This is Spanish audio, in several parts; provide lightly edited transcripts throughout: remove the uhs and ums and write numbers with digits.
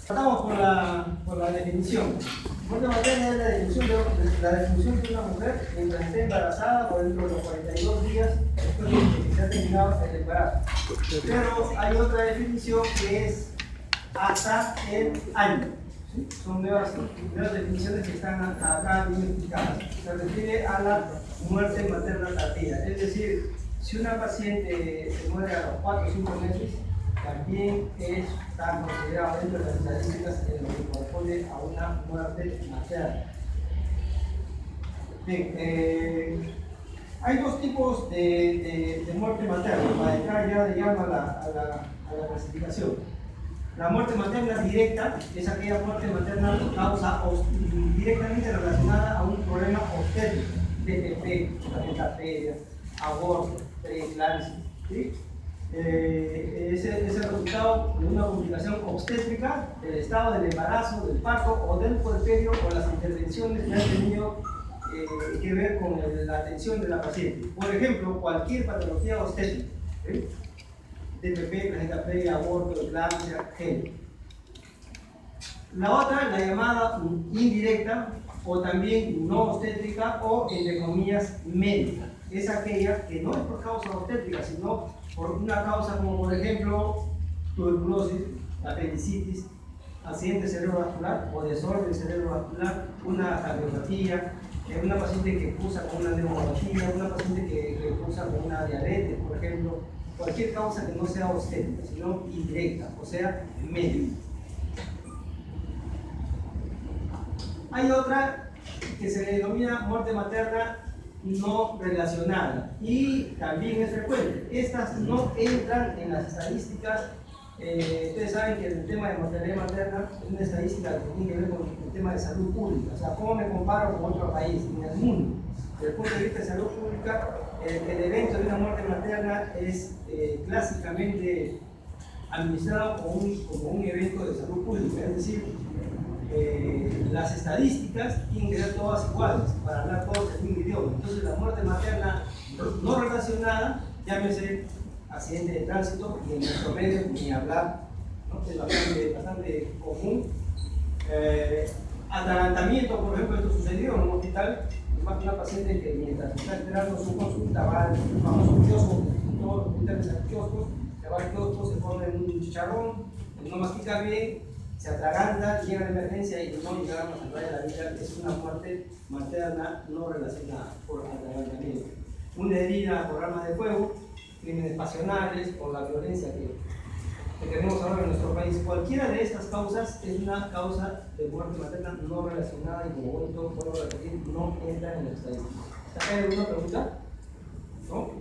Estamos con la definición. Muerte materna es la definición de una mujer mientras esté embarazada o dentro de los 42 días después de que se ha terminado el embarazo. Pero hay otra definición que es hasta el año. ¿Sí? Son nuevas definiciones que están acá bien explicadas. Se refiere a la muerte materna tardía. Es decir, si una paciente se muere a los 4 o 5 meses, también está considerado dentro de las estadísticas en lo que corresponde a una muerte materna. Bien, hay dos tipos de muerte materna, para entrar ya de llano a la clasificación. La muerte materna directa es aquella muerte materna que causa directamente relacionada a un problema obstétrico, DTP, plaquetapedia, aborto, preeclampsia, ¿sí? Es el resultado de una complicación obstétrica del estado del embarazo, del parto o del puerperio o las intervenciones que han tenido que ver con la atención de la paciente. Por ejemplo, cualquier patología obstétrica, ¿sí? DTP, plaquetapedia, aborto, eclampsia, gel. La otra, la llamada indirecta o también no obstétrica o, entre comillas, médica. Es aquella que no es por causa obstétrica, sino por una causa como, por ejemplo, tuberculosis, apendicitis, accidente cerebrovascular o desorden cerebrovascular, una cardiopatía, una paciente que cursa con una neuropatía, una paciente que cursa con una diabetes, por ejemplo. Cualquier causa que no sea obstétrica, sino indirecta, o sea, médica. Hay otra que se le denomina muerte materna no relacionada y también es frecuente. Estas no entran en las estadísticas. Ustedes saben que el tema de mortalidad materna es una estadística que tiene que ver con el tema de salud pública. O sea, ¿cómo me comparo con otro país en el mundo? Desde el punto de vista de salud pública, el evento de una muerte materna es clásicamente administrado como un evento de salud pública. Es decir, las estadísticas tienen que ser todas iguales para hablar todos el mismo idioma. Entonces, la muerte materna no relacionada, llámese accidente de tránsito, y en nuestro medio ni hablar, ¿no? Es bastante común. Atragantamiento, por ejemplo, esto sucedió en un hospital. Una paciente que mientras está esperando su consulta va al famoso kiosco, todos los hospitales al kiosco, se va al kiosco, se pone un chicharrón, no mastica bien, se atraganta, llega a la emergencia y no llegamos a salvar la vida. Es una muerte materna no relacionada por atragantamiento. Una herida por armas de fuego, crímenes pasionales, por la violencia que tenemos ahora en nuestro país. Cualquiera de estas causas es una causa de muerte materna no relacionada y, como vuelvo a repetir, no entra en la estadística. ¿Hay alguna pregunta? ¿No?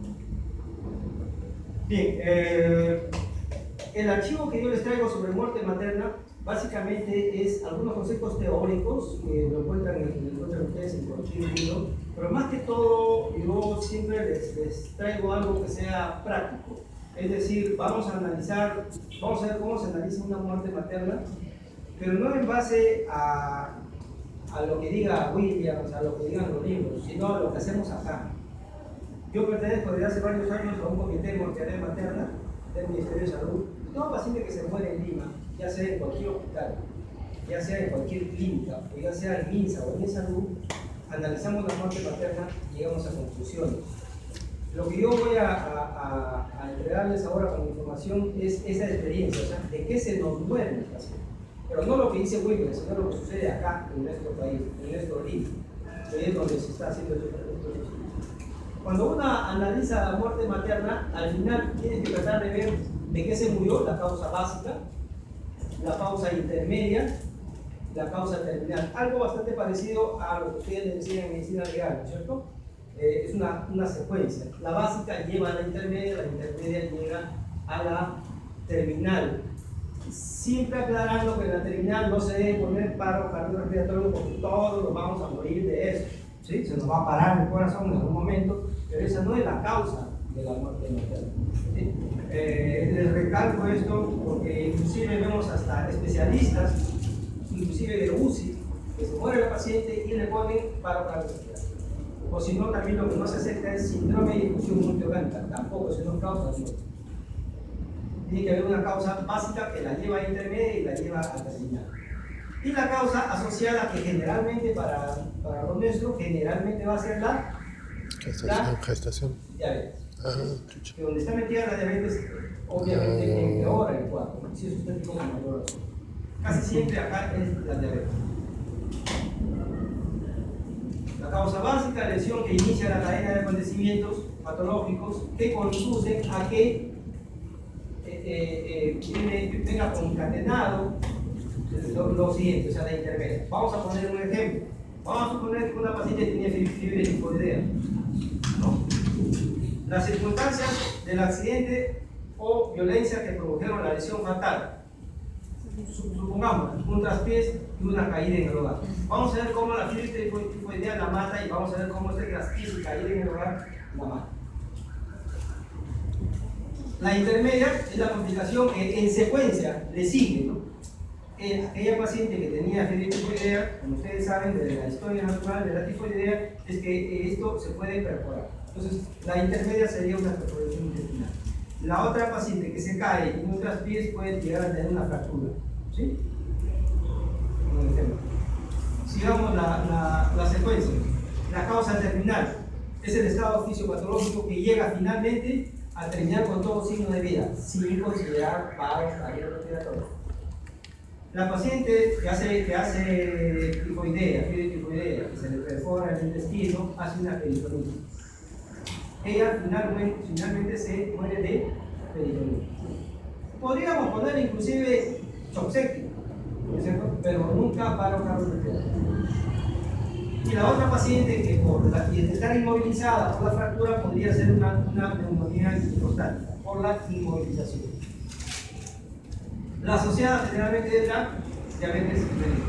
Bien, el archivo que yo les traigo sobre muerte materna básicamente es algunos conceptos teóricos que lo encuentran ustedes en cualquier libro, pero más que todo yo siempre les traigo algo que sea práctico. Es decir, vamos a ver cómo se analiza una muerte materna, pero no en base a lo que diga Williams, a lo que digan los libros, sino a lo que hacemos acá. Yo pertenezco desde hace varios años a un comité de mortalidad materna del Ministerio de Salud. Todo paciente que se muere en Lima, ya sea en cualquier hospital, ya sea en cualquier clínica, o ya sea en MINSA o en salud, analizamos la muerte materna y llegamos a conclusiones. Lo que yo voy a entregarles ahora como información es esa experiencia, o sea, de qué se nos muere el paciente. Pero no lo que dice Williams, sino lo que sucede acá en nuestro país, en nuestro Lima, que es donde se está haciendo esto. Cuando uno analiza la muerte materna, al final tienes que tratar de ver de qué se murió, la causa básica, la causa intermedia, la causa terminal. Algo bastante parecido a lo que ustedes les decían en medicina legal, ¿no es cierto? Es una secuencia. La básica lleva a la intermedia llega a la terminal. Siempre aclarando que en la terminal no se debe poner paro cardiorrespiratorio porque todos nos vamos a morir de eso. ¿Sí? Se nos va a parar el corazón en algún momento, pero esa no es la causa de la muerte materna. ¿Sí? Les recalco esto porque inclusive vemos hasta especialistas, inclusive de UCI, que se muere la paciente y le ponen paro cardiorrespiratorio. O si no, también lo que no se acepta es síndrome de difusión multiorgánica, tampoco, eso no causa muerte. tiene que haber una causa básica que la lleva a intermedia y la lleva a terminal. Y la causa asociada, que generalmente para lo nuestro, generalmente va a ser la gestación. Diabetes. Que donde está metida la diabetes, obviamente empeora el cuadro, ¿no? Si es usted con mayor razón. Casi siempre acá es la diabetes. La causa básica, lesión que inicia la cadena de acontecimientos patológicos que conducen a que venga concatenado lo siguiente, o sea, la intermedia. Vamos a poner un ejemplo. Vamos a suponer que una paciente tiene fiebre tifoidea, ¿no? Las circunstancias del accidente o violencia que produjeron la lesión fatal. Supongamos un traspiés y una caída en el hogar. Vamos a ver cómo la fiebre tifoidea la mata y vamos a ver cómo este traspiés y caída en el hogar la mata. La intermedia es la complicación que en secuencia le sigue, ¿no? Aquella paciente que tenía fiebre tifoidea, como ustedes saben de la historia natural de la tifoidea, es que esto se puede perforar. Entonces, la intermedia sería una perforación intestinal. La otra paciente que se cae en un traspiés puede llegar a tener una fractura. ¿Sí? Como ejemplo. Sigamos la secuencia. La causa terminal es el estado fisiopatológico que llega finalmente a terminar con todo signo de vida, sin considerar paro cardiorrespiratorio. La paciente que hace tifoidea, fiebre tifoidea, que se le perfora el intestino, hace una peritonitis. Ella finalmente se muere de peritonitis. Podríamos poner inclusive shock séptico, pero nunca paro cardiorrespiratorio. Y la otra paciente que por estar inmovilizada por la fractura podría ser una neumonía prostática por la inmovilización. La asociada generalmente es la diabetes mellitus.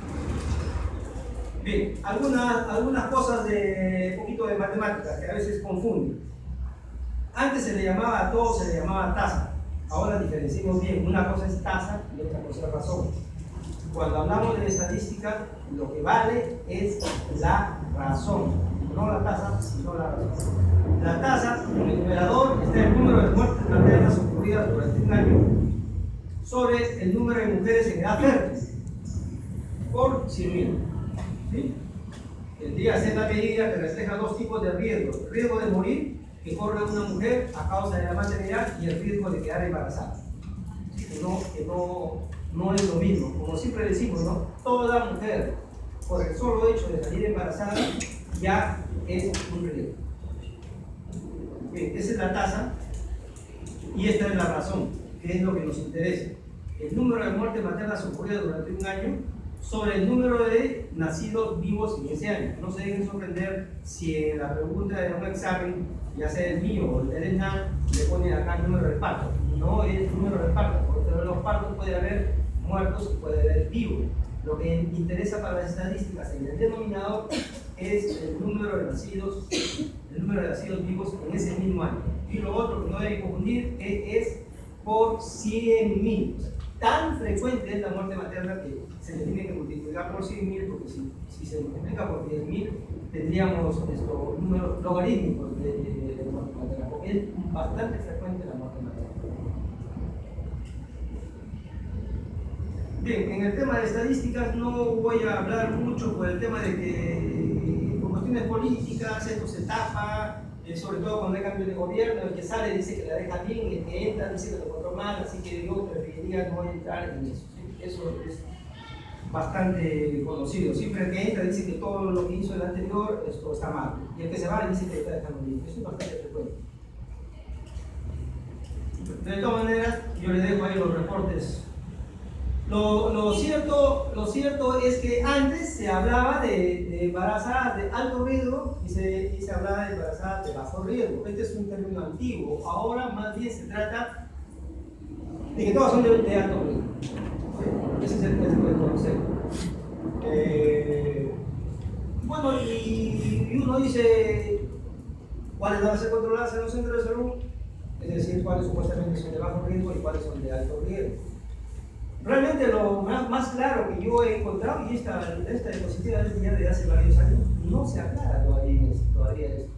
Bien, algunas cosas de un poquito de matemáticas que a veces confunden. Antes se le llamaba a todo, se le llamaba tasa. Ahora diferenciamos bien, una cosa es tasa y otra cosa es razón. Cuando hablamos de estadística, lo que vale es la razón, no la tasa, sino la razón. La tasa, en el numerador, está el número de muertes maternas ocurridas durante un año sobre el número de mujeres en edad fértil por 100.000. ¿Sí? El día hacer la medida que refleja dos tipos de riesgos: el riesgo de morir que corre una mujer a causa de la maternidad y el riesgo de quedar embarazada. ¿Sí? Que no es lo mismo. Como siempre decimos, ¿no? Toda mujer, por el solo hecho de salir embarazada, ya es un riesgo. Bien, esa es la tasa y esta es la razón, que es lo que nos interesa. El número de muertes maternas ocurridas durante un año sobre el número de nacidos vivos en ese año. No se dejen sorprender si en la pregunta de un examen, ya sea el mío o el del ENAM, le ponen acá el número de parto. No es el número de parto, porque en los partos puede haber muertos y puede haber vivos. Lo que interesa para las estadísticas en el denominador es el número de nacidos vivos en ese mismo año. Y lo otro que no deben confundir es por 100.000. Tan frecuente es la muerte materna que se le tiene que multiplicar por 100.000, porque si se multiplica por 10.000 tendríamos números logarítmicos de muerte materna, porque es bastante frecuente la muerte materna. Bien, en el tema de estadísticas no voy a hablar mucho por el tema de que por cuestiones políticas esto se tapa, sobre todo cuando hay cambio de gobierno. El que sale dice que la deja bien, el que entra dice que lo encontró mal, así que yo preferiría no entrar en eso. ¿Sí? Eso es bastante conocido. Siempre el que entra dice que todo lo que hizo el anterior esto está mal, y el que se va dice que está dejando bien. Eso es bastante frecuente. De todas maneras, yo le dejo ahí los reportes. Lo cierto es que antes se hablaba de embarazadas de alto riesgo y se hablaba de embarazadas de bajo riesgo. Este es un término antiguo. Ahora más bien se trata de que todas son de alto riesgo. Ese es el concepto. Bueno, y uno dice cuáles van a ser controladas en los centros de salud, es decir, cuáles supuestamente son de bajo riesgo y cuáles son de alto riesgo. Realmente lo más claro que yo he encontrado, y esta diapositiva es ya de hace varios años, no se aclara todavía esto.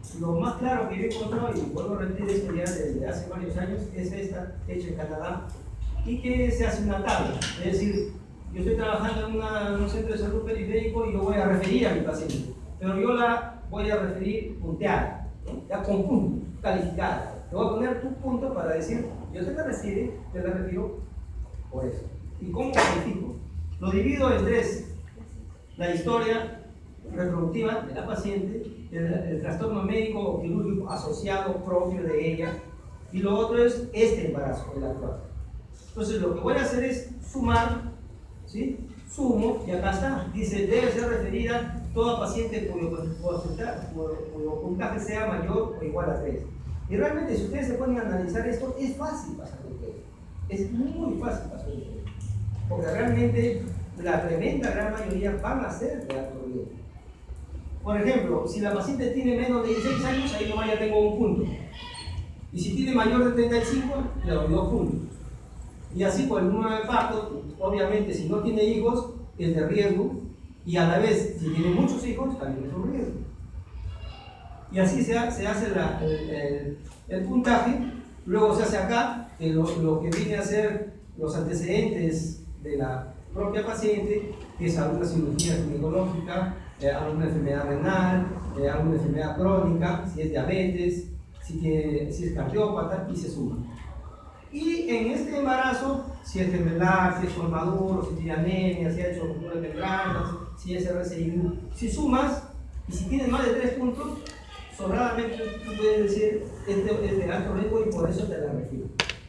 lo más claro que yo he encontrado, y vuelvo a repetir esto ya desde hace varios años, es esta, hecha en Canadá, y que se hace una tabla. Es decir, yo estoy trabajando en un centro de salud periférico y yo voy a referir a mi paciente, pero yo la voy a referir punteada, ¿no? Ya con punto, calificada. Te voy a poner tu punto para decir, yo te la refiro por eso. ¿Y cómo califico? Lo divido en tres: la historia reproductiva de la paciente, el trastorno médico o quirúrgico asociado propio de ella, y lo otro es este embarazo, el actual. Entonces lo que voy a hacer es sumar, ¿sí? Sumo, y acá está, dice, debe ser referida toda paciente cuyo puntaje sea mayor o igual a 3. Y realmente, si ustedes se ponen a analizar esto, es fácil pasar el test. Es muy fácil pasar el test. Porque realmente la tremenda gran mayoría van a ser de alto riesgo. Por ejemplo, si la paciente tiene menos de 16 años, ahí nomás ya tengo un punto. Y si tiene mayor de 35, le doy 2 puntos. Y así por el número de parto, obviamente si no tiene hijos, es de riesgo. Y a la vez, si tiene muchos hijos, también es un riesgo. Y así se hace el puntaje. Luego se hace acá, que lo que viene a ser los antecedentes de la propia paciente, que es alguna cirugía ginecológica, alguna enfermedad renal, alguna enfermedad crónica, si es diabetes, si es cardiópata, y se suma. Y en este embarazo, si es gemelar, si es formaduro, si tiene anemia, si ha hecho ruptura de membranas, si es RCI, si sumas, y si tienes más de 3 puntos, sobradamente tú puedes decir, este es de alto riesgo y por eso te la refiero.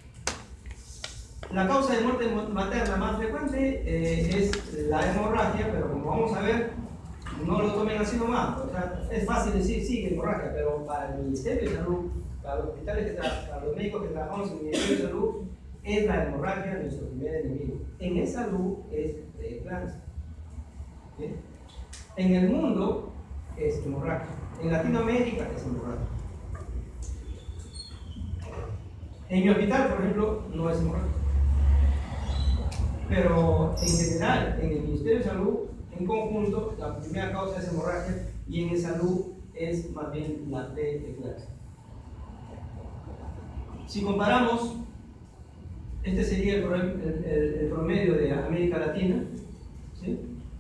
La causa de muerte materna más frecuente es la hemorragia, pero como vamos a ver, no lo tomen así nomás. O sea, es fácil decir sí, hemorragia, pero para el Ministerio de Salud, para los hospitales, para los médicos que trabajamos en el Ministerio de Salud, es la hemorragia nuestro primer enemigo. En salud es preeclampsia. ¿Sí? En el mundo es hemorragia. En Latinoamérica es hemorragia. En mi hospital, por ejemplo, no es hemorragia. Pero en general, en el Ministerio de Salud, en conjunto, la primera causa es hemorragia y en salud es más bien la preeclampsia. Si comparamos, este sería el promedio de América Latina, ¿sí?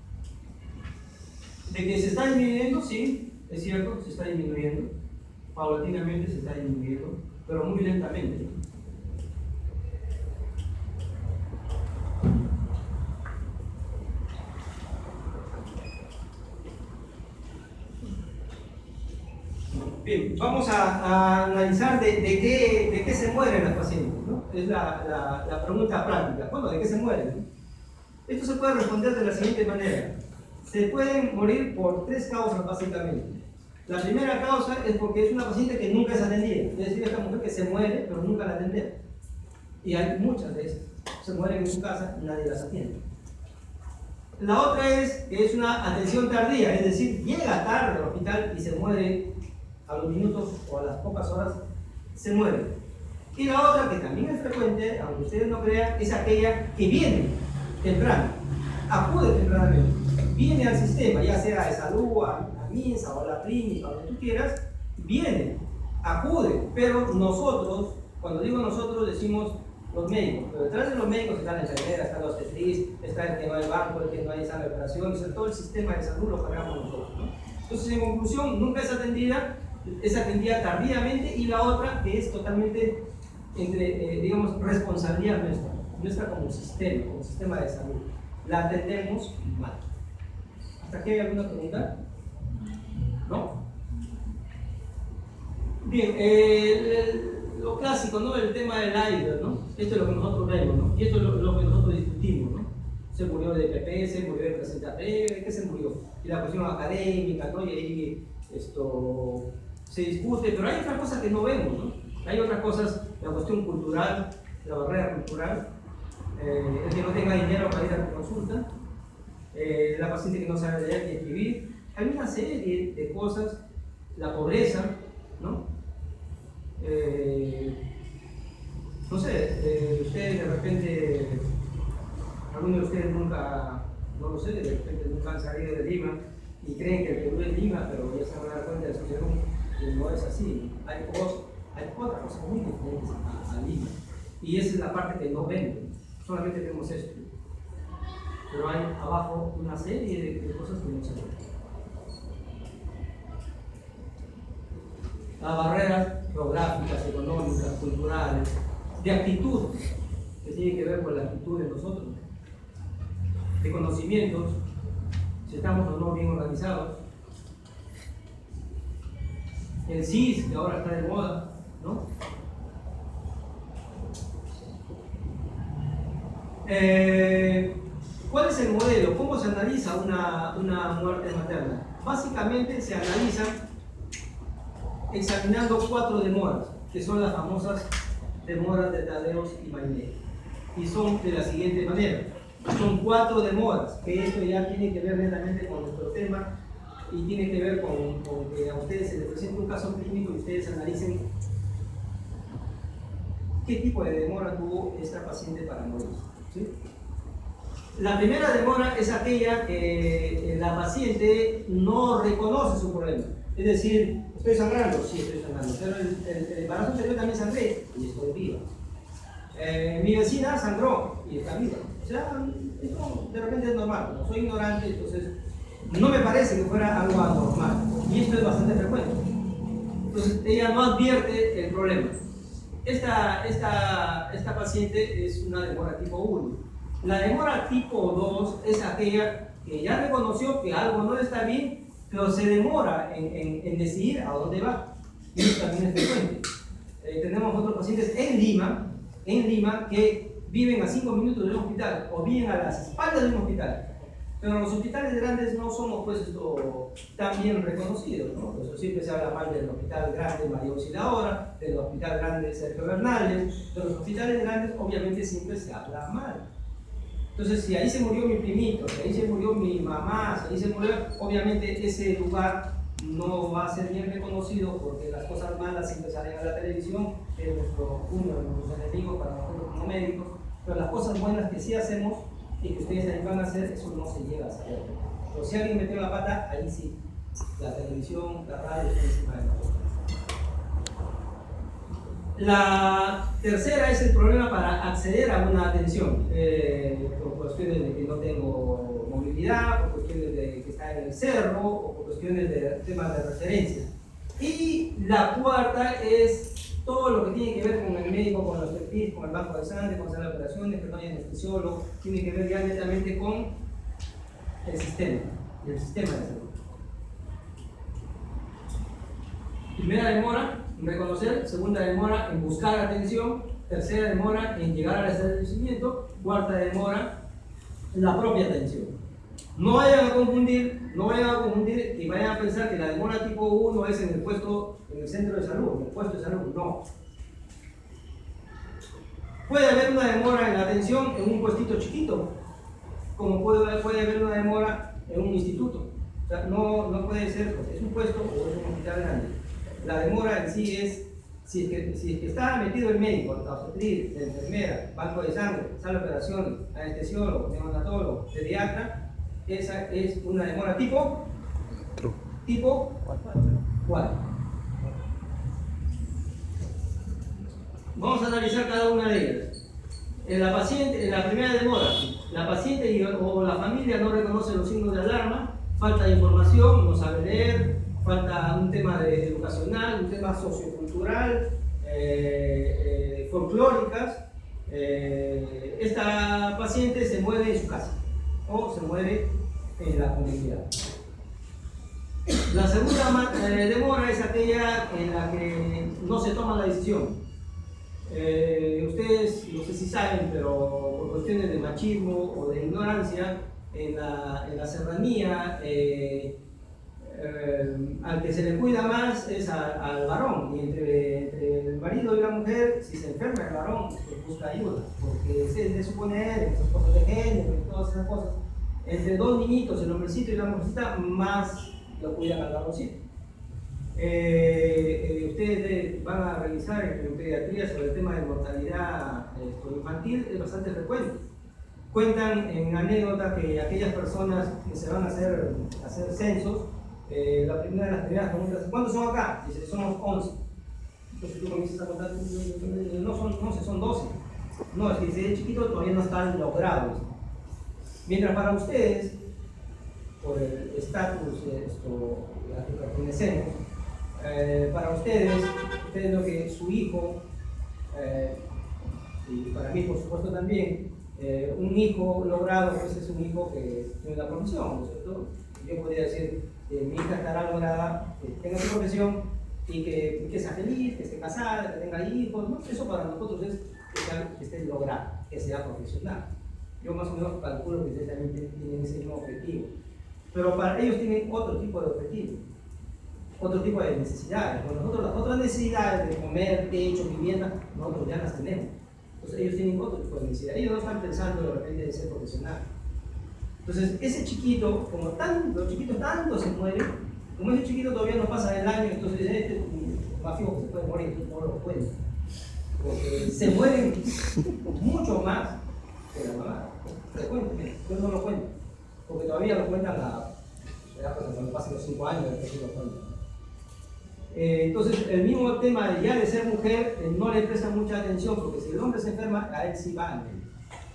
De que se está disminuyendo, sí, es cierto, se está disminuyendo, paulatinamente se está disminuyendo, pero muy lentamente. Bien, vamos a analizar de qué se mueren las pacientes, ¿no? Es la pregunta práctica. Bueno, ¿de qué se mueren? Esto se puede responder de la siguiente manera. Se pueden morir por 3 causas básicamente. La primera causa es porque es una paciente que nunca es atendida. Es decir, esta mujer que se muere, pero nunca la atendemos. Y hay muchas de esas. Se mueren en su casa y nadie las atiende. La otra es que es una atención tardía, es decir, llega tarde al hospital y se muere a los minutos o a las pocas horas, se muere. Y la otra, que también es frecuente, aunque ustedes no crean, es aquella que viene temprano, acude tempranamente, viene al sistema, ya sea de salud, a MINSA o a la clínica, donde tú quieras, viene, acude, pero nosotros, cuando digo nosotros, decimos los médicos, pero detrás de los médicos están las enfermeras, están los obstetris, está el que no hay banco, el que no hay sala de operaciones, todo el sistema de salud lo pagamos nosotros, ¿no? Entonces, en conclusión, nunca es atendida tardíamente, y la otra que es totalmente, digamos, responsabilidad nuestra como sistema de salud. La atendemos mal. ¿Hasta aquí hay alguna pregunta? ¿No? Bien, lo clásico, ¿no? El tema del iceberg, ¿no? Esto es lo que nosotros vemos, ¿no? Y esto es lo que nosotros discutimos, ¿no? Se murió de PP, se murió de placenta previa, ¿de qué se murió? Y la cuestión académica, ¿no? Y ahí esto se discute, pero hay otras cosas que no vemos, ¿no? Hay otras cosas, la cuestión cultural, la barrera cultural, el que no tenga dinero para ir a la consulta, la paciente que no sabe leer ni escribir. Hay una serie de cosas, la pobreza, ¿no? No sé, ustedes de repente, algunos de ustedes nunca, no lo sé, de repente nunca han salido de Lima y creen que el Perú es Lima, pero ya se van a dar cuenta de su que no es así. Hay otras cosas muy diferentes a Lima. Y esa es la parte que no venden. Solamente vemos esto. Pero hay abajo una serie de cosas que no se ven. Las barreras geográficas, económicas, culturales, de actitud, que tiene que ver con la actitud de nosotros, de conocimientos, si estamos o no bien organizados, el CIS, que ahora está de moda, ¿no? ¿Cuál es el modelo? ¿Cómo se analiza una muerte materna? Básicamente se analiza examinando 4 demoras, que son las famosas demoras de Tadeos y Maynet. Y son de la siguiente manera. Son 4 demoras, que esto ya tiene que ver netamente con nuestro tema y tiene que ver con que a ustedes se les presente un caso clínico y ustedes analicen qué tipo de demora tuvo esta paciente para morir, ¿sí? La primera demora es aquella que la paciente no reconoce su problema. Es decir, ¿estoy sangrando? Sí, estoy sangrando. Pero el embarazo anterior también sangré y estoy viva. Mi vecina sangró y está viva. O sea, esto de repente es normal. Como soy ignorante, entonces no me parece que fuera algo anormal. Y esto es bastante frecuente. Entonces ella no advierte el problema. Esta paciente es una demora tipo 1. La demora tipo 2 es aquella que ya reconoció que algo no está bien, pero se demora en decidir a dónde va. Y eso también es frecuente. Tenemos otros pacientes en Lima que viven a 5 minutos de un hospital o viven a las espaldas de un hospital. Pero los hospitales grandes no somos pues tan bien reconocidos, ¿no? Por eso siempre se habla mal del hospital grande María Auxiliadora, del hospital grande Sergio Bernales. De los hospitales grandes obviamente siempre se habla mal. Entonces, si ahí se murió mi primito, si ahí se murió mi mamá, si ahí se murió, obviamente ese lugar no va a ser bien reconocido porque las cosas malas siempre salen a la televisión, que es uno de nuestros enemigos para nosotros como médicos, pero las cosas buenas que sí hacemos y que ustedes ahí van a hacer, eso no se llega a saber. Pero si alguien metió la pata, ahí sí, la televisión, la radio está encima de nosotros. La tercera es el problema para acceder a una atención, por cuestiones de que no tengo movilidad, por cuestiones de que está en el cerro, o por cuestiones de temas de referencia. Y la cuarta es todo lo que tiene que ver con el médico, con los expertise, con el banco de sangre, con las operaciones, que no hay anestesiólogo, tiene que ver ya netamente con el sistema y el sistema de salud. Primera demora en reconocer, segunda demora en buscar atención, tercera demora en llegar al establecimiento, cuarta demora la propia atención. No vayan a confundir y vayan a pensar que la demora tipo 1 es en el puesto, en el centro de salud, en el puesto de salud, no. Puede haber una demora en la atención en un puestito chiquito, como puede haber una demora en un instituto. O sea, no puede ser, es un puesto o es un hospital grande. La demora en sí es, si es que está metido el médico, la obstetriz, la enfermera, banco de sangre, sala de operaciones, anestesiólogo, neonatólogo, pediatra, esa es una demora tipo 4. Vamos a analizar cada una de ellas. En la primera demora, la paciente o la familia no reconoce los signos de alarma, falta de información, no sabe leer, falta un tema educacional, un tema sociocultural, folclóricas. Esta paciente se muere en su casa o se muere en la comunidad. La segunda demora es aquella en la que no se toma la decisión. Ustedes, no sé si saben, pero por cuestiones de machismo o de ignorancia, en la serranía, al que se le cuida más es al varón, y entre el marido y la mujer, si se enferma el varón, pues busca ayuda, porque se le supone esas cosas de género y todas esas cosas. Entre dos niñitos, el hombrecito y la mujercita, más lo cuidan al varoncito. Ustedes van a revisar en pediatría sobre el tema de mortalidad infantil, es bastante frecuente. Cuentan en anécdota que aquellas personas que se van a hacer censos La primera de las primeras preguntas, ¿cuántos son acá? Dice, somos 11. Entonces tú comienzas a contar, no son 11, son 12. No, es que si es chiquito todavía no están logrados. Mientras para ustedes, por el estatus a que pertenecemos, para ustedes lo que su hijo, y para mí por supuesto también, un hijo logrado pues es un hijo que tiene una profesión, ¿no es cierto? Yo podría decir que mi hija estará lograda, que tenga su profesión y que sea feliz, que esté casada, que tenga hijos, ¿no? Eso para nosotros es que esté lograda, que sea profesional. Yo más o menos calculo que ustedes también tienen ese mismo objetivo. Pero para ellos tienen otro tipo de objetivo, otro tipo de necesidades. Bueno, nosotros las otras necesidades de comer, techo, vivienda, nosotros ya las tenemos. Entonces ellos tienen otro tipo de necesidades. Ellos no están pensando de repente en ser profesional. Entonces ese chiquito, como los chiquitos tanto se mueren, como ese chiquito todavía no pasa el año, entonces este más fijo que se puede morir, entonces no lo cuento. Porque se mueren mucho más que la mamá. Te cuento, yo no lo cuento. Porque todavía lo cuentan cuando pasen los 5 años, después lo cuentan. Entonces, el mismo tema de ser mujer no le presta mucha atención, porque si el hombre se enferma, a él sí va a médico.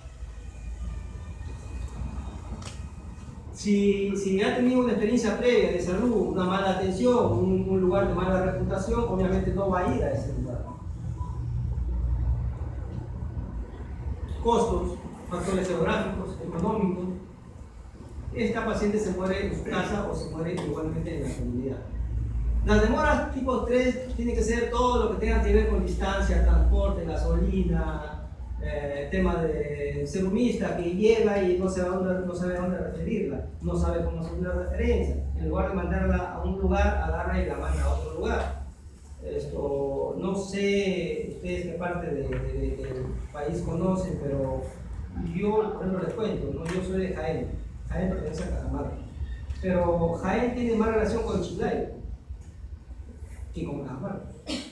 Si ha tenido una experiencia previa de salud, una mala atención, un lugar de mala reputación, obviamente no va a ir a ese lugar. Costos, factores geográficos, económicos. Esta paciente se muere en su casa o se muere igualmente en la comunidad. Las demoras tipo 3 tienen que ser todo lo que tenga que ver con distancia, transporte, gasolina, tema de serumista que llega y no sabe a dónde referirla, no sabe cómo hacer una referencia. En lugar de mandarla a un lugar, agarra y la manda a otro lugar. No sé ustedes qué parte del país conocen, pero yo, por ejemplo, les cuento, ¿no? Yo soy de Jaén. Jaén pertenece a Cajamarca. Pero Jaén tiene más relación con Chiclayo que con Cajamarca.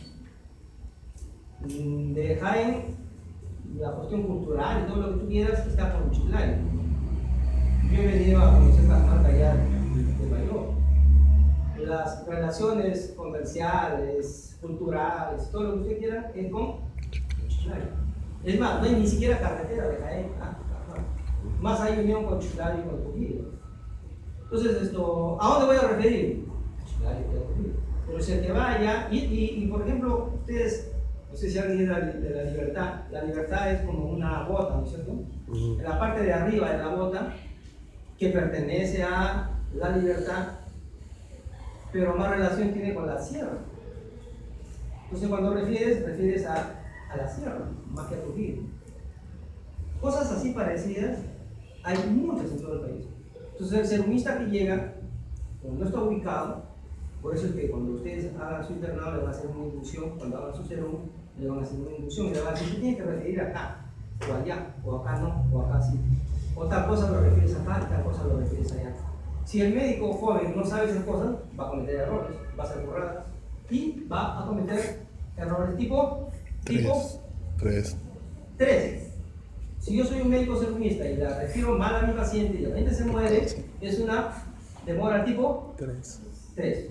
De Jaén, la cuestión cultural y todo lo que tú quieras está con Chiclayo. Yo he venido a conocer Cajamarca ya de mayor. Las relaciones comerciales, culturales, todo lo que usted quiera es con Chiclayo. Es más, no hay ni siquiera carretera de Jaén a Cajamarca. Más hay unión con Chiclayo y con Trujillo. Entonces, ¿a dónde voy a referir? A Chiclayo y a Trujillo. Pero si el que vaya, y por ejemplo, ustedes, no sé si alguien de la libertad es como una bota, ¿no es cierto? En la parte de arriba de la bota, que pertenece a la libertad, pero más relación tiene con la sierra. Entonces, cuando refieres a la sierra, más que a Trujillo. Cosas así parecidas hay muchas en todo el país. Entonces, el serumista que llega, cuando no está ubicado, por eso es que cuando ustedes hagan su internado le van a hacer una inducción, cuando hagan su serum le van a hacer una inducción y le van a decir, tú tienes que referir acá, o allá, o acá no, o acá sí. O tal cosa lo refieres acá, tal cosa lo refieres allá. Si el médico joven no sabe esas cosas, va a cometer errores, va a ser burradas y va a cometer errores tipo 3. Si yo soy un médico serumista y la refiero mal a mi paciente y la gente se muere, es una demora tipo 3.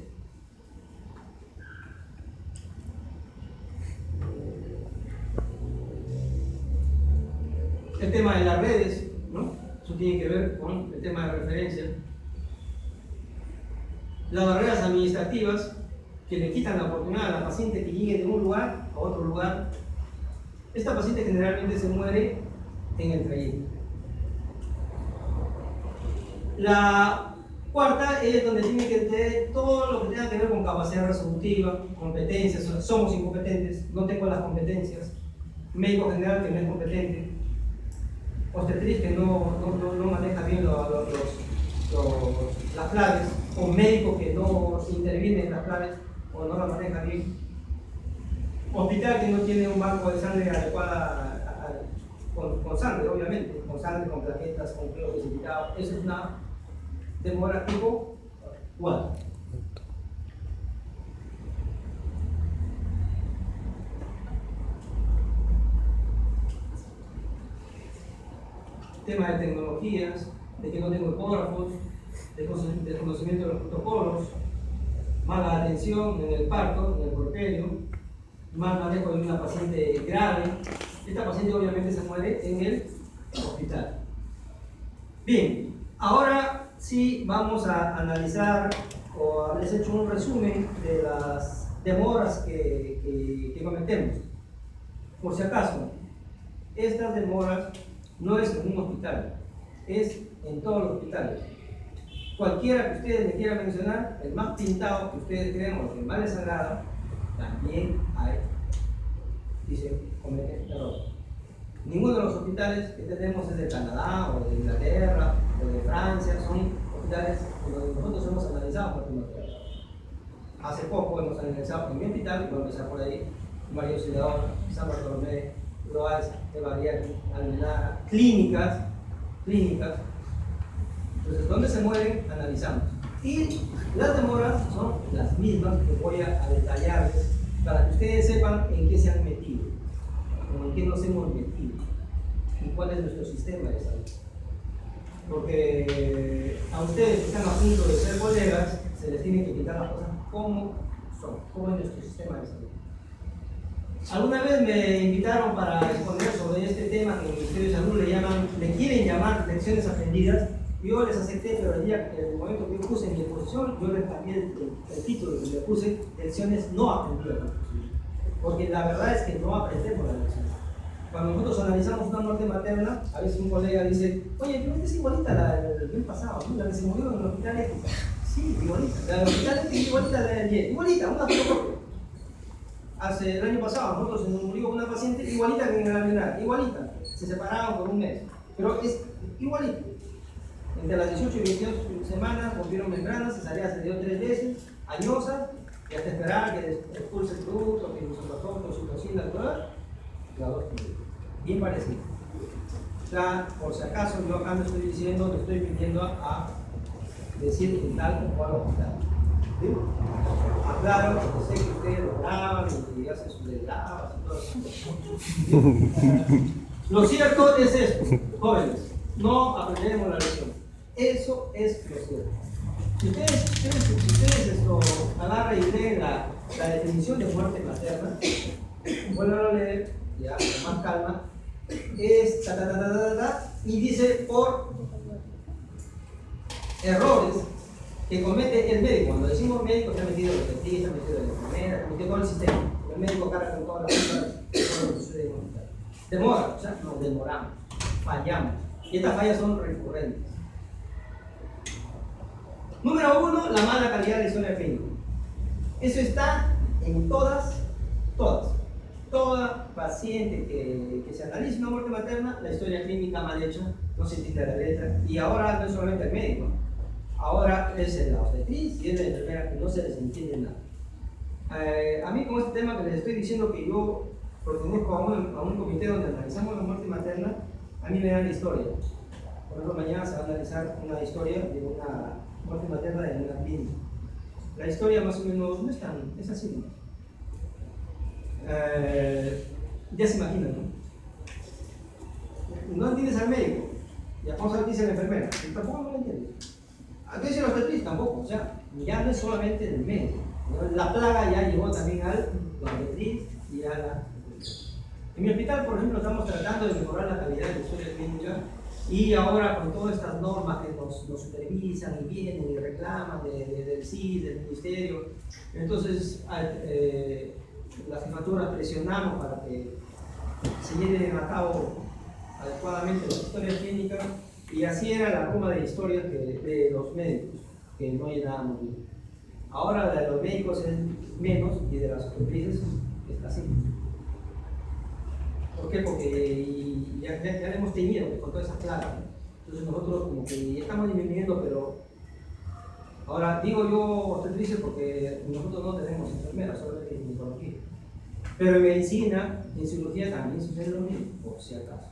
El tema de las redes, ¿no? Eso tiene que ver con el tema de referencia. Las barreras administrativas que le quitan la oportunidad a la paciente que llegue de un lugar a otro lugar. Esta paciente generalmente se muere en el trayecto. La cuarta es donde tiene que tener todo lo que tenga que ver con capacidad resolutiva, competencias. Somos incompetentes, no tengo las competencias. Médico general que no es competente. Obstetriz que no maneja bien las claves, o médico que no interviene en las claves o no las maneja bien. Hospital que no tiene un banco de sangre adecuada con sangre, obviamente, con sangre, con plaquetas, con flujo precipitado. Eso es una demora tipo 4. Tema de tecnologías, de que no tengo ecógrafos, desconocimiento de los protocolos, mala atención en el parto, en el puerperio, mal manejo de una paciente grave. Esta paciente obviamente se muere en el hospital. Bien, ahora sí vamos a analizar o haberles hecho un resumen de las demoras que cometemos. Por si acaso, estas demoras no es en un hospital, es en todos los hospitales. Cualquiera que ustedes me quieran mencionar, el más pintado que ustedes crean o el que más les agrada, también hay, dice, comete error. Ninguno de los hospitales que tenemos es de Canadá o de Inglaterra o de Francia, son hospitales donde nosotros hemos analizado muerte materna. Hace poco hemos analizado en mi hospital, voy a empezar por ahí, María Auxiliadora, San Bartolomé, Loaiza, Evariati, Almenara, clínicas. Entonces, ¿dónde se mueren? Analizamos. Y las demoras son las mismas que voy a detallarles para que ustedes sepan en qué se han metido, o en qué nos hemos metido, y cuál es nuestro sistema de salud. Porque a ustedes que están a punto de ser colegas, se les tiene que quitar las cosas como son, como es nuestro sistema de salud. Alguna vez me invitaron para exponer sobre este tema que en el Ministerio de Salud le quieren llamar lecciones aprendidas. Yo les acepté, pero en el momento que yo puse en mi exposición, yo les cambié el título que le puse, lecciones no aprendidas. Porque la verdad es que no aprendemos las lecciones. Cuando nosotros analizamos una muerte materna, a veces un colega dice, oye, pero es igualita la del mes pasado, ¿no? La que se murió en el hospital X. Sí, igualita. La del hospital X es igualita a la del Y. Igualita, una fotocopia. Hace el año pasado, nosotros se nos murió una paciente igualita que en el Almenara, igualita. Se separaron por un mes, pero es igualita. Entre las 18 y 22 semanas rompieron membranas, cesárea se dio 3 veces, añosa, y hasta esperar que expulse el producto, que nos pasó con oxitocina, la 2 bien parecido. Ya, por si acaso, yo acá no estoy diciendo, te estoy pidiendo a decir en tal o cual hospital. ¿Sí? Aclaro, porque sé que ustedes lo graban y hacen sus desgrabas y todo eso. Lo cierto es esto, jóvenes, no aprenderemos la lección. Eso es lo cierto. Si ustedes agarran y leen la definición de muerte materna, vuelvan a leer, ya con más calma, es y dice por errores que comete el médico. Cuando decimos médico, se ha metido el dentista, se ha metido la enfermera, se ha metido todo el sistema. El médico carga con todas las cosas que sucede en el hospital. Demora, o sea, nos demoramos, fallamos. Y estas fallas son recurrentes. Número 1, la mala calidad de la historia clínica. Eso está en toda paciente que se analice una muerte materna, la historia clínica mal hecha, no se entiende la letra. Y ahora no es solamente el médico, ahora es la obstetriz y es la enfermera que no se les entiende nada. A mí con este tema que les estoy diciendo que yo pertenezco a un comité donde analizamos la muerte materna, a mí me dan la historia. Por ejemplo, mañana se va a analizar una historia de una muerte materna en una clínica. La historia más o menos no es tan, es así, ¿no? Ya se imaginan, ¿no? No entiendes al médico, ya vamos a ver qué dice la enfermera, y tampoco no lo entiendes. ¿A qué dice la obstetriz? Tampoco, o sea, ya no es solamente el médico, ¿no? La plaga ya llegó también al obstetriz y a la... En mi hospital, por ejemplo, estamos tratando de mejorar la calidad de la historia clínica. Y ahora con todas estas normas que nos supervisan y vienen y reclaman del CID, del Ministerio, entonces las jefaturas presionamos para que se lleven a cabo adecuadamente las historias clínicas, y así era la toma de historias de los médicos, que no llenábamos bien. Ahora la de los médicos es menos y de las obstetrices es así. ¿Por qué? Porque ya le hemos tenido con todas esas plagas, ¿no? Entonces nosotros como que estamos disminuyendo, pero ahora digo yo obstetrices porque nosotros no tenemos enfermeras, solamente en ginecología. Pero en medicina, en cirugía también sucede lo mismo, por si acaso.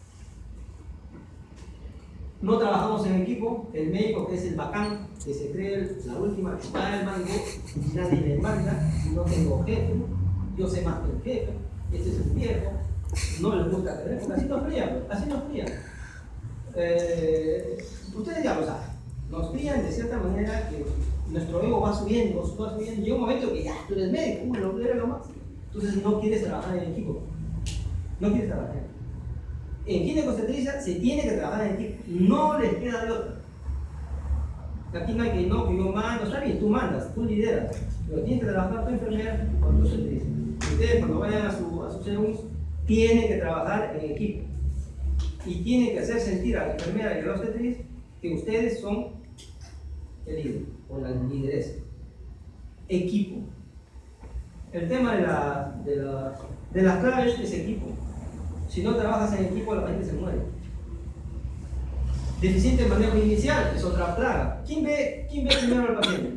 No trabajamos en equipo, el médico que es el bacán, que se cree la última chupada del mango, nadie me manda, no tengo jefe, yo sé más que el jefe, este es el viejo. No les gusta creer, porque así nos frían, así nos frían. Ustedes ya lo saben, Nos crían de cierta manera que nuestro ego va subiendo, llega un momento que ya tú eres médico, lo eres lo máximo. Entonces no quieres trabajar en equipo. No quieres trabajar. En ginecostetricia se tiene que trabajar en equipo, no les queda de otra. Aquí no hay que no, que yo mando, está bien, tú mandas, tú lideras, pero tienes que trabajar tu enfermera con tu obstetricia. Ustedes cuando vayan a sus serums tienen que trabajar en equipo y tienen que hacer sentir a la enfermera y a la obstetriz que ustedes son el líder o la lideresa. Equipo. El tema de las claves es equipo. Si no trabajas en equipo, la gente se muere. Deficiente manejo inicial es otra plaga. ¿Quién ve primero al paciente?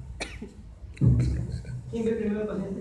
¿Quién ve primero al paciente?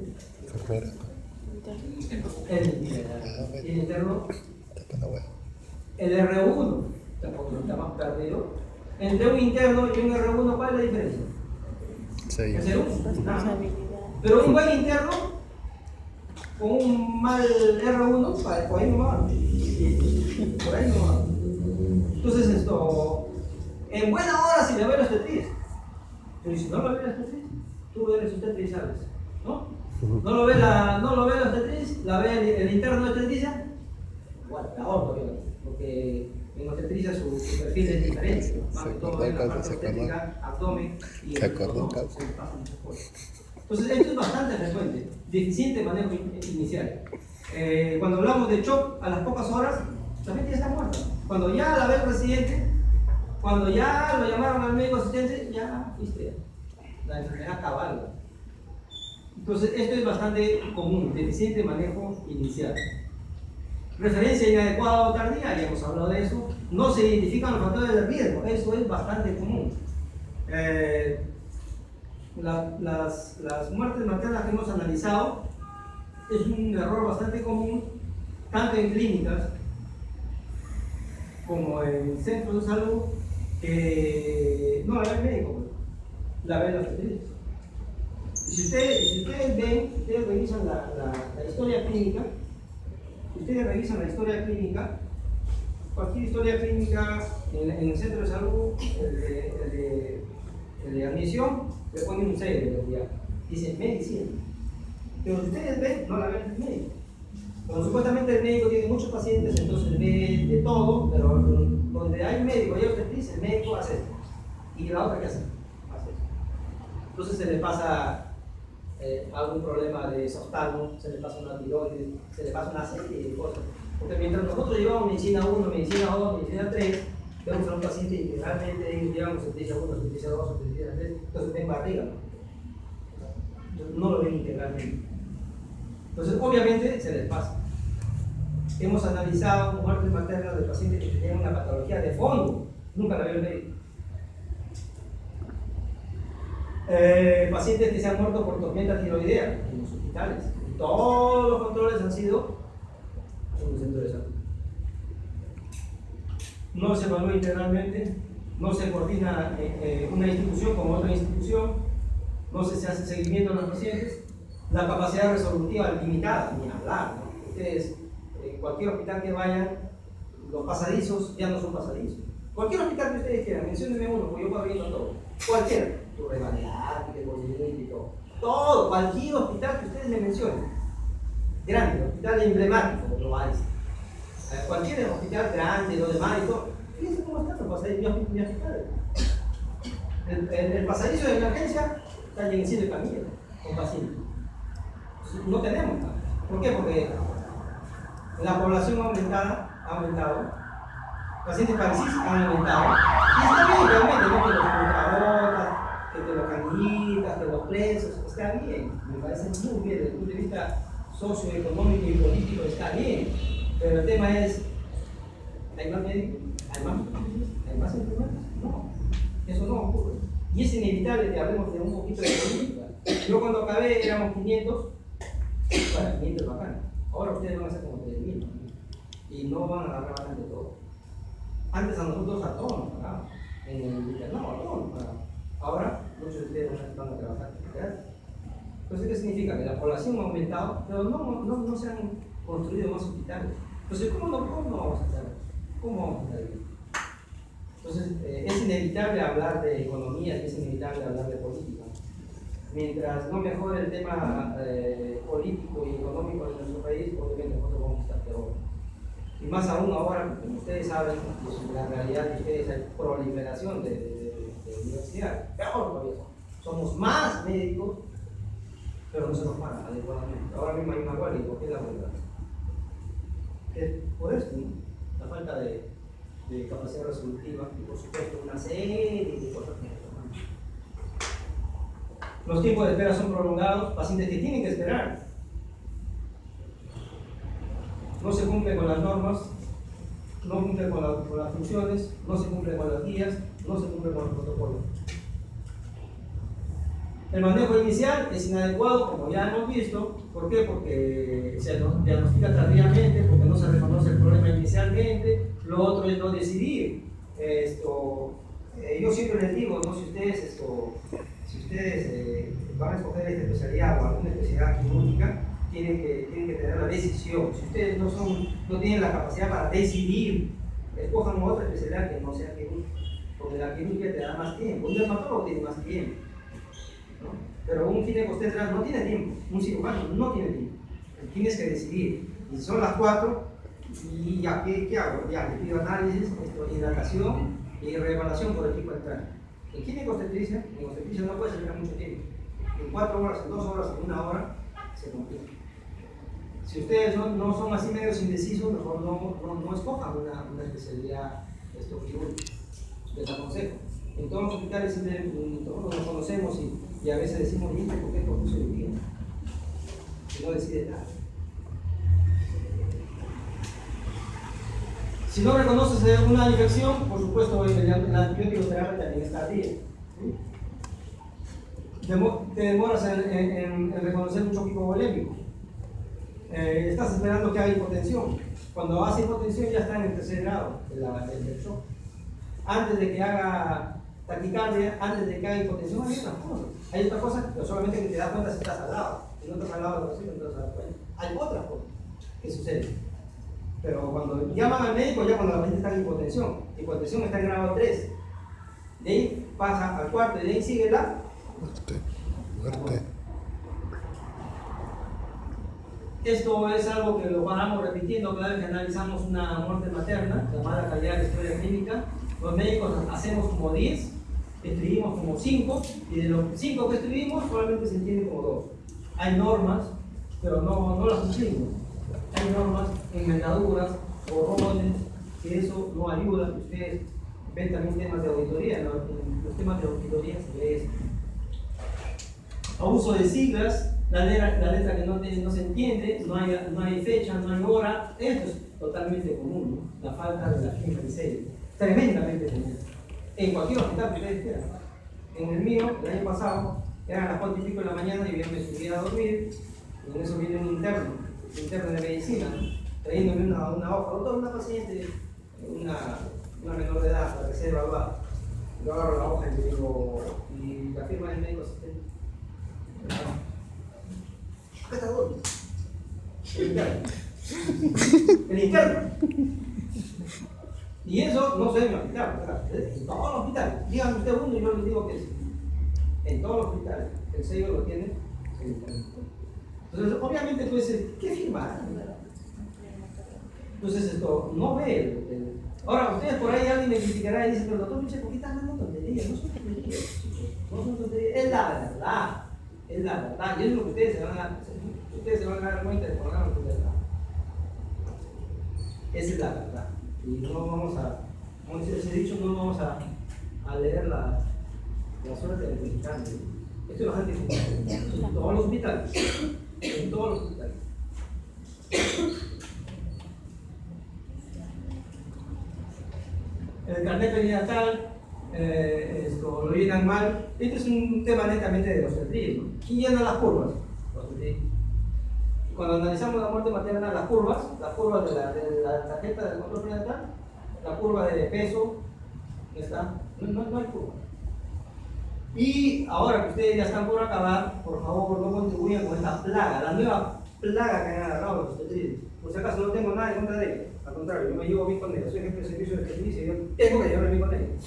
El interno. El R1 tampoco está más perdido. Entre un interno y un R1, ¿cuál es la diferencia? Sí. El R1. Nada. Pero un buen interno con un mal R1, por ahí no va. Por ahí no va. Entonces esto, en buena hora si le ve la obstetriz, pero si no lo ve la obstetriz, tú eres obstetriz, ¿sabes? ¿No? No lo ve la obstetriz, la ve el interno de obstetricia, bueno, peor todavía, porque en obstetricia su perfil es diferente, más que todo en la parte obstétrica, abdomen y el no, se pasa muchas cosas. Entonces esto es bastante frecuente, deficiente manejo inicial. Cuando hablamos de shock, a las pocas horas, la gente ya está muerta. Cuando ya la ve el residente, cuando ya lo llamaron al médico asistente, ya, viste, la enfermedad cabal. Entonces, esto es bastante común, deficiente manejo inicial. Referencia inadecuada o tardía, ya hemos hablado de eso. No se identifican los factores de riesgo, eso es bastante común. Las muertes maternas que hemos analizado es un error bastante común, tanto en clínicas como en centros de salud, que no la ve el médico, la ve la obstetriz. Si ustedes ven, ustedes revisan la historia clínica, cualquier historia clínica en el centro de salud, el de admisión, le ponen un 6 de velocidad, dice medicina. Pero si ustedes ven, no la ven el médico. Como supuestamente el médico tiene muchos pacientes, entonces ve de todo, pero donde hay médico y obstetriz, el médico hace esto. ¿Y la otra qué hace? Hace esto. Entonces se le pasa algún problema de esoftalmo, se le pasa una tiroides, se le pasa una serie de cosas. Porque mientras nosotros llevamos medicina 1, medicina 2, medicina 3, vemos a un paciente y realmente ellos llevan obstetricia 1, obstetricia 2, obstetricia 3, entonces ven barriga. No lo ven integralmente. Entonces, obviamente, se les pasa. Hemos analizado muertes maternas de pacientes que tenían una patología de fondo, nunca la vio el médico. Pacientes que se han muerto por tormenta tiroidea en los hospitales. Todos los controles han sido en el centro de salud. No se evalúa integralmente, no se coordina una institución con otra institución, no se hace seguimiento a los pacientes. La capacidad resolutiva limitada, ni hablar, ¿no? Ustedes, en cualquier hospital que vayan, los pasadizos ya no son pasadizos. Cualquier hospital que ustedes quieran, menciónenme uno, porque yo puedo viendo todo. Cualquier, tu rivalidad, todo, cualquier hospital que ustedes me mencionen. Grande, hospital emblemático, lo vais. Cualquier hospital grande, lo demás y todo. Fíjense cómo están los pasadizos, mi hospital. El pasadizo de emergencia está llenecido de camillas con pacientes. No tenemos nada. ¿Por qué? Porque la población ha aumentado, pacientes parálisis han aumentado, y está bien realmente, ¿no? Que los computadoras, que los canillitas, que los presos, está bien, me parece muy bien, desde el punto de vista socioeconómico y político está bien, pero el tema es, ¿hay más médicos? ¿Hay más enfermeros? No, eso no ocurre, y es inevitable que hablemos de un poquito de política. Yo cuando acabé éramos 500, bueno, 500 bacanas. Ahora ustedes van a ser como 3.000, ¿no? Y no van a agarrar bastante todo. Antes a nosotros a todos nos pagaban. En el internado a todos nos pagaban. Ahora muchos de ustedes van a trabajar gratis. Entonces, ¿qué significa? Que la población ha aumentado, pero no se han construido más hospitales. Entonces, ¿cómo no vamos a hacer? ¿Cómo vamos a hacer? Entonces, Entonces, es inevitable hablar de economía y es inevitable hablar de política. Mientras no mejore el tema político y económico de nuestro país, obviamente nosotros vamos a estar peor. Y más aún ahora, como ustedes saben, pues, la realidad de ustedes hay proliferación de universidad. Peor todavía. Somos más médicos, pero no se nos paga adecuadamente. Ahora mismo hay una huelga, ¿y por qué la huelga? Es por esto, ¿no? La falta de capacidad resolutiva y, por supuesto, una serie de cosas que tomamos. Los tiempos de espera son prolongados, pacientes que tienen que esperar. No se cumple con las normas, no cumple con las funciones, no se cumple con las guías, no se cumple con los protocolos. El manejo inicial es inadecuado, como ya hemos visto. ¿Por qué? Porque se diagnostica tardíamente, porque no se reconoce el problema inicialmente. Lo otro es no decidir. Yo siempre les digo, ¿no? Si ustedes van a escoger esta especialidad o alguna especialidad quirúrgica, tienen que tener la decisión. Si ustedes no tienen la capacidad para decidir, escojan otra especialidad que no sea quirúrgica, porque la quirúrgica te da más tiempo. Un dermatólogo tiene más tiempo, ¿no? Pero un ginecobstetra no tiene tiempo, un cirujano no tiene tiempo. Tienes que decidir. Y son las 4, y ya, ¿qué hago? Ya, le pido análisis, hidratación y reevaluación por el tipo de entrada. El ginecobstetricia no puede esperar mucho tiempo. En 4 horas, en 2 horas, en 1 hora, se complica. Si ustedes no son así medios indecisos, mejor no escojan una especialidad quirúrgica. Les aconsejo. En todos los hospitales todos nos conocemos y a veces decimos, ¿y por qué propuso el día? Y no decide nada. Si no reconoces una infección, por supuesto, la antibiótico terapia también está al día. Te demoras en reconocer un choque hipovolémico. Estás esperando que haga hipotensión. Cuando hace hipotensión ya está en el 3er grado del shock. Antes de que haga taquicardia, antes de que haga hipotensión, hay otra cosa, pero solamente que te das cuenta si estás al lado. Si no estás al lado de la paciente, no te das cuenta. Hay otras cosas que suceden. Pero cuando llaman al médico, ya cuando la paciente está en hipotensión está en grado 3. De ahí pasa al 4 y de ahí sigue la muerte. Esto es algo que lo vamos repitiendo cada vez que analizamos una muerte materna, llamada calidad de historia clínica. Los médicos hacemos como 10, escribimos como 5, y de los 5 que escribimos solamente se entiende como 2. Hay normas, pero no las cumplimos. Hay normas, enmendaduras, borrones, que eso no ayuda. Ustedes ven también temas de auditoría, ¿no? En los temas de auditoría se ve eso. Abuso de siglas, la letra que no se entiende, no hay fecha, no hay hora. Esto es totalmente común, ¿no? La falta de la firma en serio. Tremendamente común. En cualquier hospital que ustedes quieran. En el mío, el año pasado, eran las 4 y pico de la mañana y yo me subía a dormir, y en eso viene un interno de medicina, ¿no? Trayéndome una hoja, doctor, una paciente, una menor de edad, para que sea evaluada. Yo agarro la hoja y le digo, ¿y la firma del médico asistente? Acá está todo. El interno. Y eso no se ve en el hospital, en todos los hospitales. Díganme usted uno y yo les digo que sí. En todos los hospitales. El sello lo tiene el interno. Entonces, obviamente, tú dices, ¿qué firma? Entonces, esto no ve Ahora, ustedes por ahí alguien me criticará y dice, pero doctor Michel, ¿por qué estás hablando tonterías? No son tonterías, chicos. No son tonterías. Es la verdad. Es la verdad. Y es lo que ustedes se van a dar cuenta de programa que es verdad. Esa es la verdad. Y no vamos a, como dice ese dicho, no vamos a leer la suerte del mexicano. Esto es bastante importante. En todos los hospitales. En todos los hospitales. El carnet perinatal, lo llenan mal. Este es un tema netamente de los obstetríes, ¿no? ¿Quién llena las curvas? Los obstetríes. Cuando analizamos la muerte materna, las curvas de la tarjeta del control prenatal, la curva de peso, está, no hay curva. Y ahora que ustedes ya están por acabar, por favor no contribuyan con esta plaga, la nueva plaga que han agarrado los obstetríes. Por si acaso no tengo nada en contra de ellos. Al contrario, yo me llevo bien con ellos. Soy jefe de servicio de servicio y yo tengo que llevarme bien con ellos.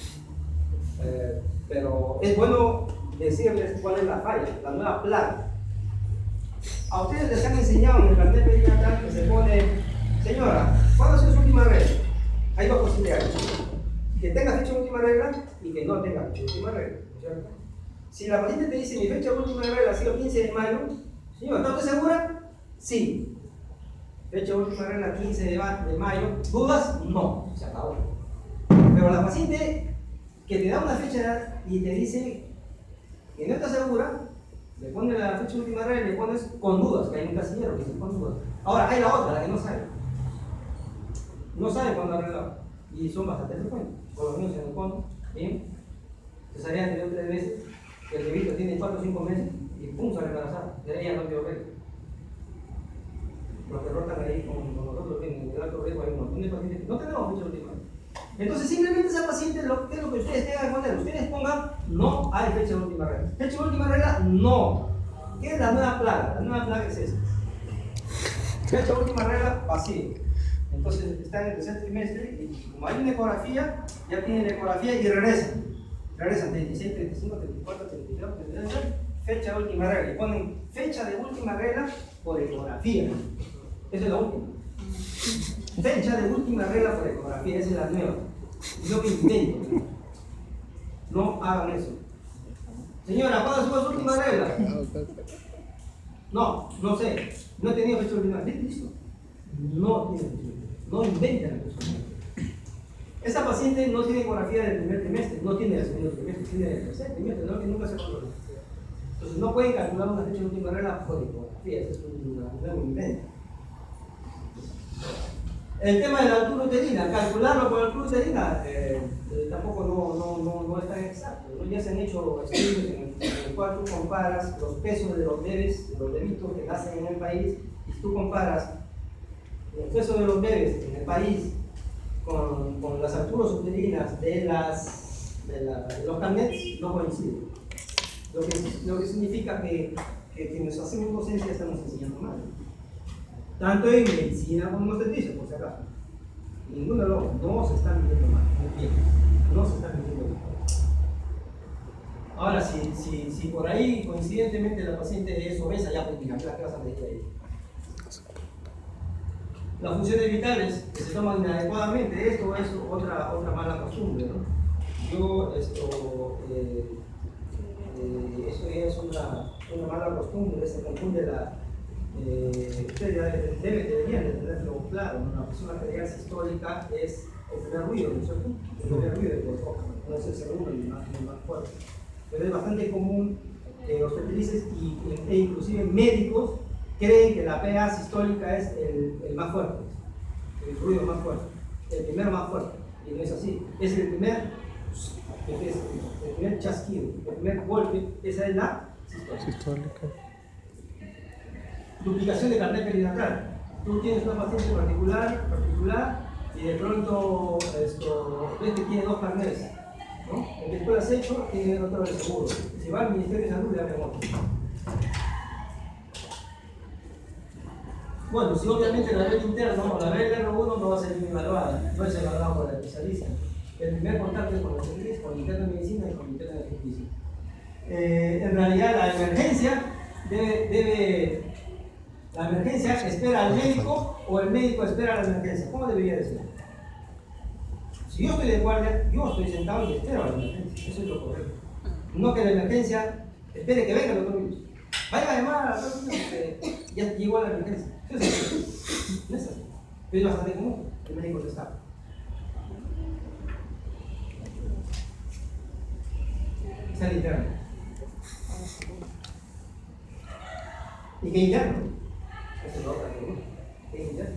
Pero es bueno decirles cuál es la falla, la nueva plaga. A ustedes les han enseñado en el cartel perinatal que se pone, señora, ¿cuándo es su última regla? Hay dos posibilidades: que tenga fecha de última regla y que no tenga fecha de última regla, ¿cierto? Si la paciente te dice mi fecha de última regla ha sido 15 de mayo, señora, ¿está usted segura? Sí. Fecha de última regla 15 de mayo, ¿dudas? No, se acabó. Pero la paciente que te da una fecha y te dice que no está segura, le pone la fecha de última regla y le pones con dudas, que hay un casillero que dice con dudas. Ahora hay la otra, la que no sabe. No sabe cuándo arreglar. Y son bastante frecuentes. Por los niños en el fondo, bien, cesárea de 3 veces, que el bebito tiene 4 o 5 meses y pum, sale embarazada. De ella no dio regla. Los que rotan ahí con nosotros, en el alto riesgo, hay un montón de pacientes que no tenemos fecha de última regla. Entonces, simplemente esa paciente, ¿qué es lo que ustedes tengan que poner? Ustedes pongan, no hay fecha de última regla. Fecha de última regla, no. ¿Qué es la nueva plaga? La nueva plaga es esta. Fecha de última regla, vacío. Entonces, está en el tercer trimestre y como hay una ecografía, ya tienen la ecografía y regresan. Regresan 36, 35, 34, 32, 33, fecha de última regla. Y ponen fecha de última regla por ecografía. Esa es la última. Fecha de última regla por ecografía, esa es la nueva. Yo que invento. No hagan eso. Señora, ¿cuándo es su última regla? No sé. No he tenido fecha de última regla. ¿Listo? No tiene fecha de última regla. No inventen la fecha de última regla. Esa paciente no tiene ecografía del primer trimestre, no tiene del segundo trimestre, tiene del tercer trimestre, no, que nunca se controla. Entonces no pueden calcular una fecha de última regla por ecografía, eso es un nuevo invento. El tema de la altura uterina, calcularlo por altura uterina, tampoco no es tan exacto, ¿no? Ya se han hecho estudios en el cual tú comparas los pesos de los bebés, de los bebitos que nacen en el país, y si tú comparas el peso de los bebés en el país con las alturas uterinas de los carnets, no coinciden. Lo que significa que quienes hacemos docencia estamos enseñando mal. Tanto en medicina como en obstetricia, por si acaso. Ninguno de los dos no se está midiendo mal. Bien, no se está midiendo mal. Ahora, si por ahí coincidentemente la paciente es obesa, ya pues mira, ¿qué vas a medir ahí? Las funciones vitales que se toman inadecuadamente, esto es otra mala costumbre, ¿no? Eso ya es una mala costumbre, se confunde ustedes deberían de tenerlo claro, ¿no? Una persona arterial sistólica es el primer ruido, ¿no es cierto? El primer ruido de los ojos, no es el segundo y el más fuerte. Pero es bastante común que obstetrices e inclusive médicos creen que la PA sistólica es el más fuerte, el ruido más fuerte, el primero más fuerte, y no es así. Es el primer chasquido, el primer golpe, esa es la sistólica. Duplicación de carnet perinatal. Tú tienes una paciente particular y de pronto ves que tiene 2 carnets, ¿no? El que tú lo has hecho tiene otro de seguro. Si va al Ministerio de Salud, le abre otro. Bueno, si obviamente la regla interna o la regla R1 no va a ser bien evaluada, no es evaluada por el especialista. El primer contacto es con el especialista, con el interno de medicina y con el interno de justicia. En realidad, la emergencia la emergencia espera al médico o el médico espera a la emergencia. ¿Cómo debería de ser? Si yo estoy de guardia, yo estoy sentado y espero a la emergencia. Eso es lo correcto. No que la emergencia espere que venga el doctor Virus. Vaya a llamar a la persona que ya llegó a la emergencia. No es así. Pero es bastante común que el médico está. Está el interno. ¿Y qué interno? Esa es la otra pregunta. ¿Qué interno?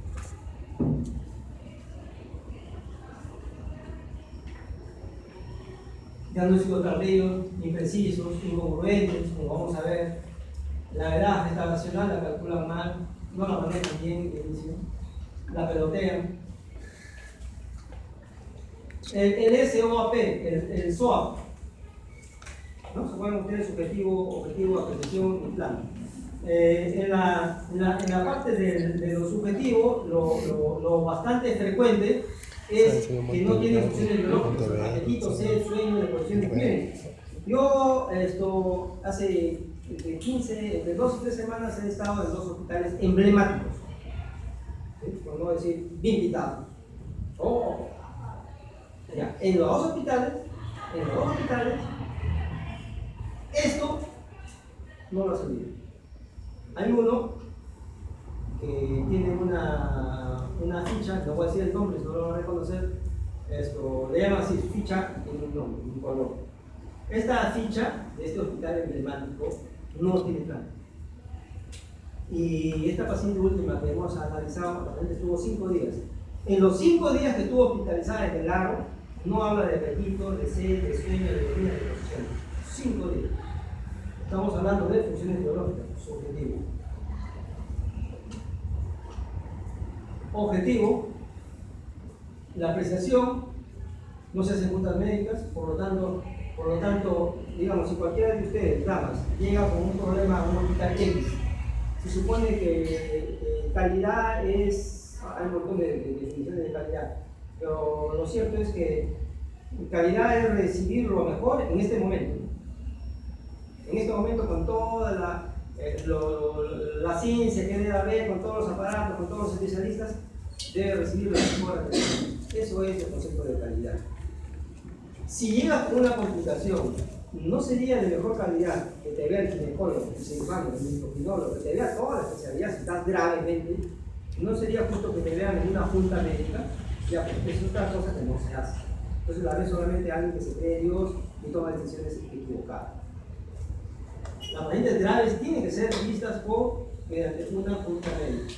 Diagnósticos tardíos, imprecisos, incongruentes, como vamos a ver. La edad gestacional la calculan mal, no la manejan bien de inicio, la pelotean. El SOAP, el SOAP, ¿no? Se pueden obtener subjetivo, objetivo, apreciación y plan. en la parte de lo subjetivo, lo bastante frecuente es que no tiene funciones biológicas, apetito, sed, sueño, deposición de miren. Yo hace entre 2 y 3 semanas he estado en 2 hospitales emblemáticos, ¿sí? Por no decir bien quitados. Ya, en los dos hospitales, esto no lo ha servido. Hay uno que tiene una ficha, no voy a decir el nombre, no lo van a reconocer, le llaman así, ficha en un nombre, un color. Esta ficha de este hospital emblemático no tiene plan. Y esta paciente última que hemos analizado, la paciente estuvo 5 días. En los 5 días que estuvo hospitalizada en el lago, no habla de apetito, de sed, de sueño, de dormir, de posición. 5 días. Estamos hablando de funciones biológicas, su objetivo. Objetivo, la apreciación no se hace en juntas médicas, por lo tanto, digamos, si cualquiera de ustedes, damas, llega con un problema a un hospital X, se supone que calidad es, hay un montón de definiciones de calidad, pero lo cierto es que calidad es recibir lo mejor en este momento. En este momento, con toda la ciencia que debe haber, con todos los aparatos, con todos los especialistas, debe recibir la mejor atención. Eso es el concepto de calidad. Si llega con una complicación, ¿no sería de mejor calidad que te vea el ginecólogo, el cirujano, el endocrinólogo, que te vea toda la especialidad si estás gravemente? ¿No sería justo que te vean en una junta médica? Ya, porque es otra cosa que no se hace. Entonces la ve solamente alguien que se cree Dios y toma decisiones equivocadas. Las pacientes graves tienen que ser vistas mediante una junta médica.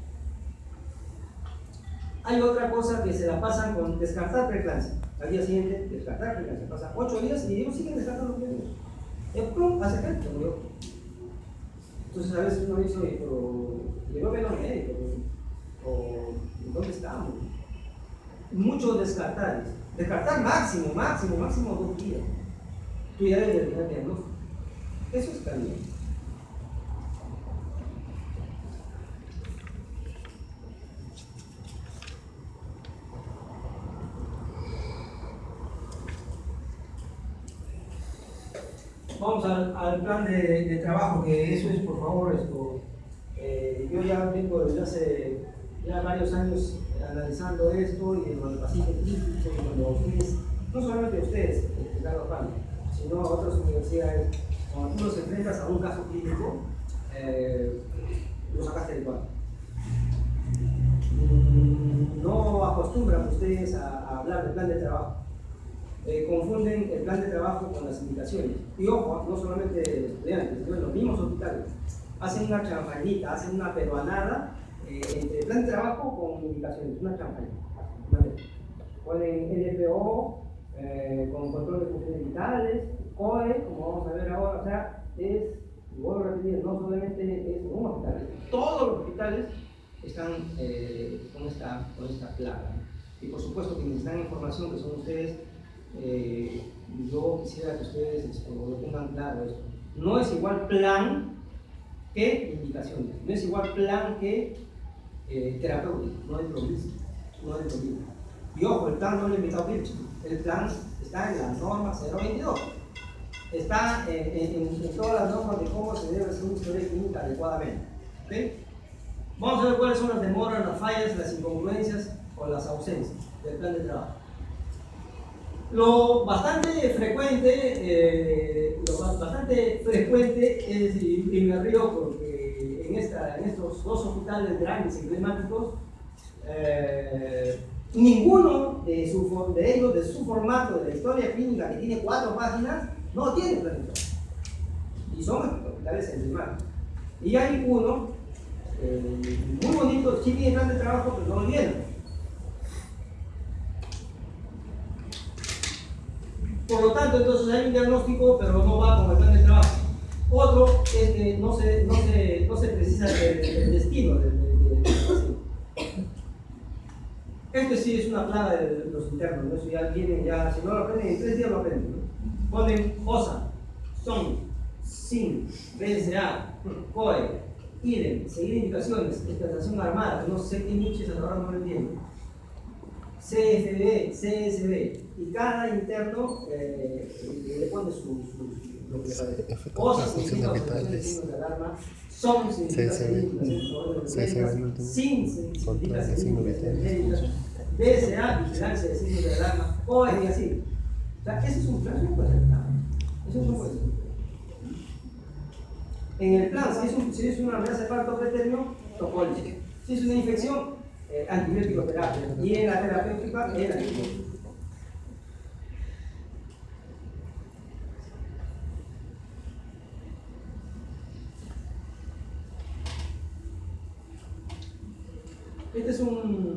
Hay otra cosa que se la pasan con descartar preeclampsia. Al día siguiente, descartar preeclampsia. Pasan 8 días y ellos siguen descartando preeclampsia. Y plum, hace que se murió. Entonces a veces uno dice, oye, pero yo veo al médico, o ¿dónde estamos? Muchos descartar. Descartar máximo 2 días. Tú ya debes de tener diagnóstico. Eso está bien. Vamos al plan de trabajo, que eso es, por favor, yo ya vengo desde hace ya varios años analizando esto y en los pacientes críticos, cuando ustedes, no solamente ustedes, Carlos Pano, sino a otras universidades, cuando tú los enfrentas a un caso clínico, lo sacaste del cuadro. No acostumbran ustedes a hablar del plan de trabajo. Confunden el plan de trabajo con las indicaciones. Y ojo, no solamente estudiantes, sino los mismos hospitales. Hacen una champañita, hacen una peruanada entre el plan de trabajo con indicaciones, una champañita. Ponen LPO, con control de funciones vitales, COE, como vamos a ver ahora, o sea, vuelvo a repetir, no solamente es un hospital, todos los hospitales están con esta plaga. Y por supuesto, quienes están en formación, que son ustedes, yo quisiera que ustedes lo tengan claro esto. No es igual plan que indicaciones, no es igual plan que terapéutico, no es lo mismo, Y ojo, el plan no lo ha inventado Pilch, el plan está en la norma 022, está en todas las normas de cómo se debe hacer una historia clínica adecuadamente. ¿Okay? Vamos a ver cuáles son las demoras, las fallas, las incongruencias o las ausencias del plan de trabajo. Lo bastante frecuente es, y me río porque en estos 2 hospitales grandes emblemáticos, ninguno de ellos, de su formato de la historia clínica, que tiene 4 páginas, no tiene plan de trabajo. Y son hospitales emblemáticos. Y hay uno, muy bonito, sí tiene plan de trabajo, pero no lo tiene. Por lo tanto, entonces hay un diagnóstico, pero no va con el plan de trabajo. Otro es que no se precisa el destino del paciente. Este sí es una plaga de los internos, ¿no? Eso ya vienen, si no lo aprenden, en 3 días lo aprenden, ¿no? Ponen OSA, son, SIN, BSA, COE, IDEM, seguir indicaciones, explotación armada, no sé qué niches ahora no lo entiendo. CFB, CSB, y cada interno le pone lo que sabe. Cosas significa de signos de alarma, son significa sin significa signos de BSA, vigilancia de signos de alarma, COE y así. O sea, ese es un plan, eso no puede ser plan. Eso no puede ser. En el plan, si es una amenaza de parto pretérmino, tocólico. Si es una infección, antibiótico terapia. Y en la terapéutica, el antibiótico. Este es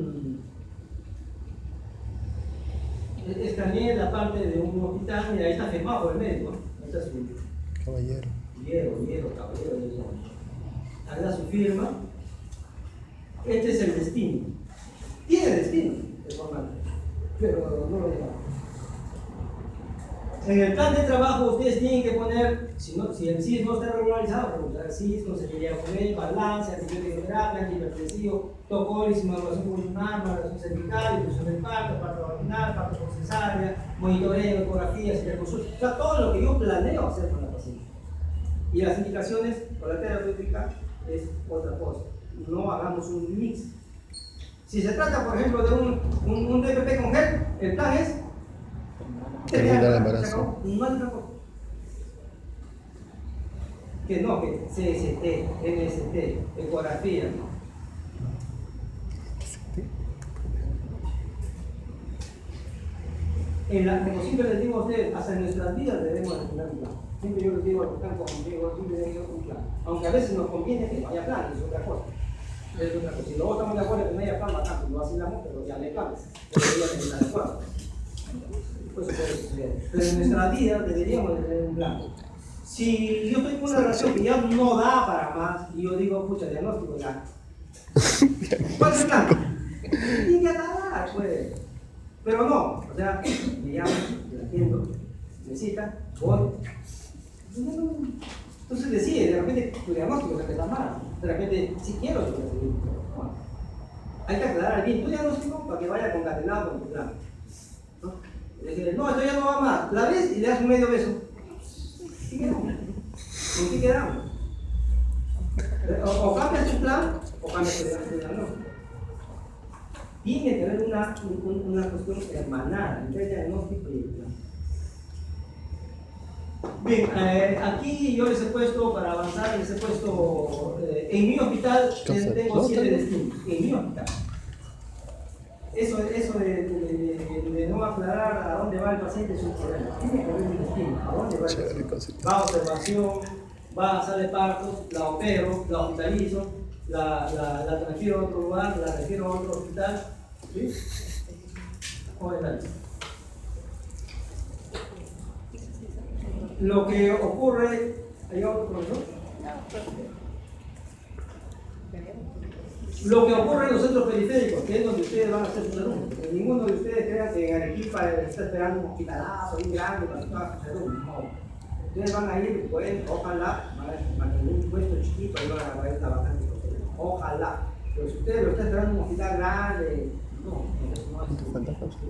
también la parte de un hospital. Mira, ahí está firmado por el médico. Ahí está su Caballero. Caballero. Ahí da su firma. Este es el destino. Tiene destino, el formal, pero no lo deja. En el plan de trabajo ustedes tienen que poner, si el CIS no está regularizado, regular CIS, consejería con él, balance, antibiótico terapia, antihipertensivo, tocólisis, maduración pulmonar, maduración cervical, inclusión del parto vaginal, parto por cesárea, monitoreo, ecografía, ciberconsulta, o sea, todo lo que yo planeo hacer con la paciente. Y las indicaciones con la terapéutica es otra cosa. No hagamos un mix. Si se trata, por ejemplo, de un DPP con gel, el plan es terminar el embarazo. No hay otra cosa. Que no, que CST, MST, ecografía. Como siempre les digo a ustedes, hasta en nuestras vidas debemos de tener un plan. Siempre yo les digo a los que están conmigo, siempre deben tener un plan. Aunque a veces nos conviene que no haya plan, es otra cosa. Es otra cosa. Si luego estamos de acuerdo que no haya plan, bastante, lo vacilamos, pero ya no hay planes. Debería estar de acuerdo. Pues puede suceder. Pero en nuestra vida deberíamos de tener un plan. Si yo estoy con una relación que ya no da para más, y yo digo, pucha, diagnóstico ya. ¿Cuál es el plan? Tiene que dar, pues. Pero no, o sea, me llamo, me atiendo, me cita, voy. Entonces decide, de repente tu diagnóstico es que está mal, de repente si quiero yo voy a seguir. Bueno, hay que aclarar bien tu diagnóstico para que vaya concatenado con tu plan. ¿No? Decir, no, esto ya no va más, la ves y le das un medio beso. ¿Qué quedamos? ¿Con qué quedamos? O cambias tu plan o cambias tu diagnóstico. Tiene que haber una cuestión hermanada entre el diagnóstico y el plan. Bien, aquí yo les he puesto, para avanzar, les he puesto, en mi hospital tengo 7 destinos, en mi hospital. Eso de no aclarar a dónde va el paciente es un problema. Tiene que haber un destino, a dónde va el paciente. Va a observación, va a sala de partos, la opero, la hospitalizo, la transfiero a otro lugar, la refiero a otro hospital. ¿Sí? ¿Cómo está? Lo que ocurre, ¿hay otro profesor? Lo que ocurre en los centros periféricos, que es donde ustedes van a hacer sus alumnos, porque ninguno de ustedes crea que en Arequipa está esperando un hospitalazo bien grande para que hagan sus alumnos. No. Ustedes van a ir, pueden, ojalá, van a tener un puesto chiquito y van a agarrar esta vacante. Ojalá. Pero si ustedes lo están esperando en un hospital grande, no, eso no es.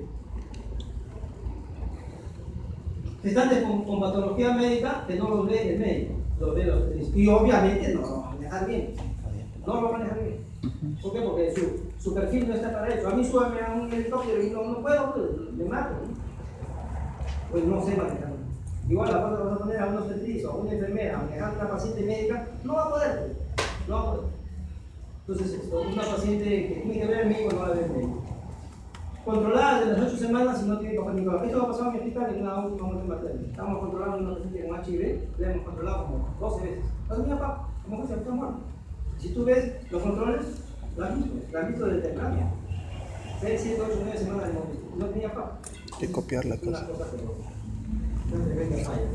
Si están con patología médica, que no los ve el médico, los ve los especialistas. Y obviamente no lo van a manejar bien. No lo van a manejar bien. ¿Por qué? Porque su perfil no está para eso. A mí súbame a un helicóptero y no puedo, pues, me mato. Pues no sé manejar. Igual la vas a poner a un obstetriz o a una enfermera a manejar a una paciente médica, no va a poder. Pues. No va a poder. Entonces, una paciente que tiene que ver el médico no va a ver el médico. Controlada desde las 8 semanas y no tiene papá Nicolás. Esto va a pasar en mi hospital en una última muerte materna. Estamos controlando a una paciente con HIV, le hemos controlado como 12 veces. Entonces, mi papá, ¿cómo que se está muerto? Si tú ves los controles, lo has visto desde temprano. 6, 7, 8, 9 semanas hemos visto. No tenía papá. Hay que copiar la cosa. Una tremenda falla.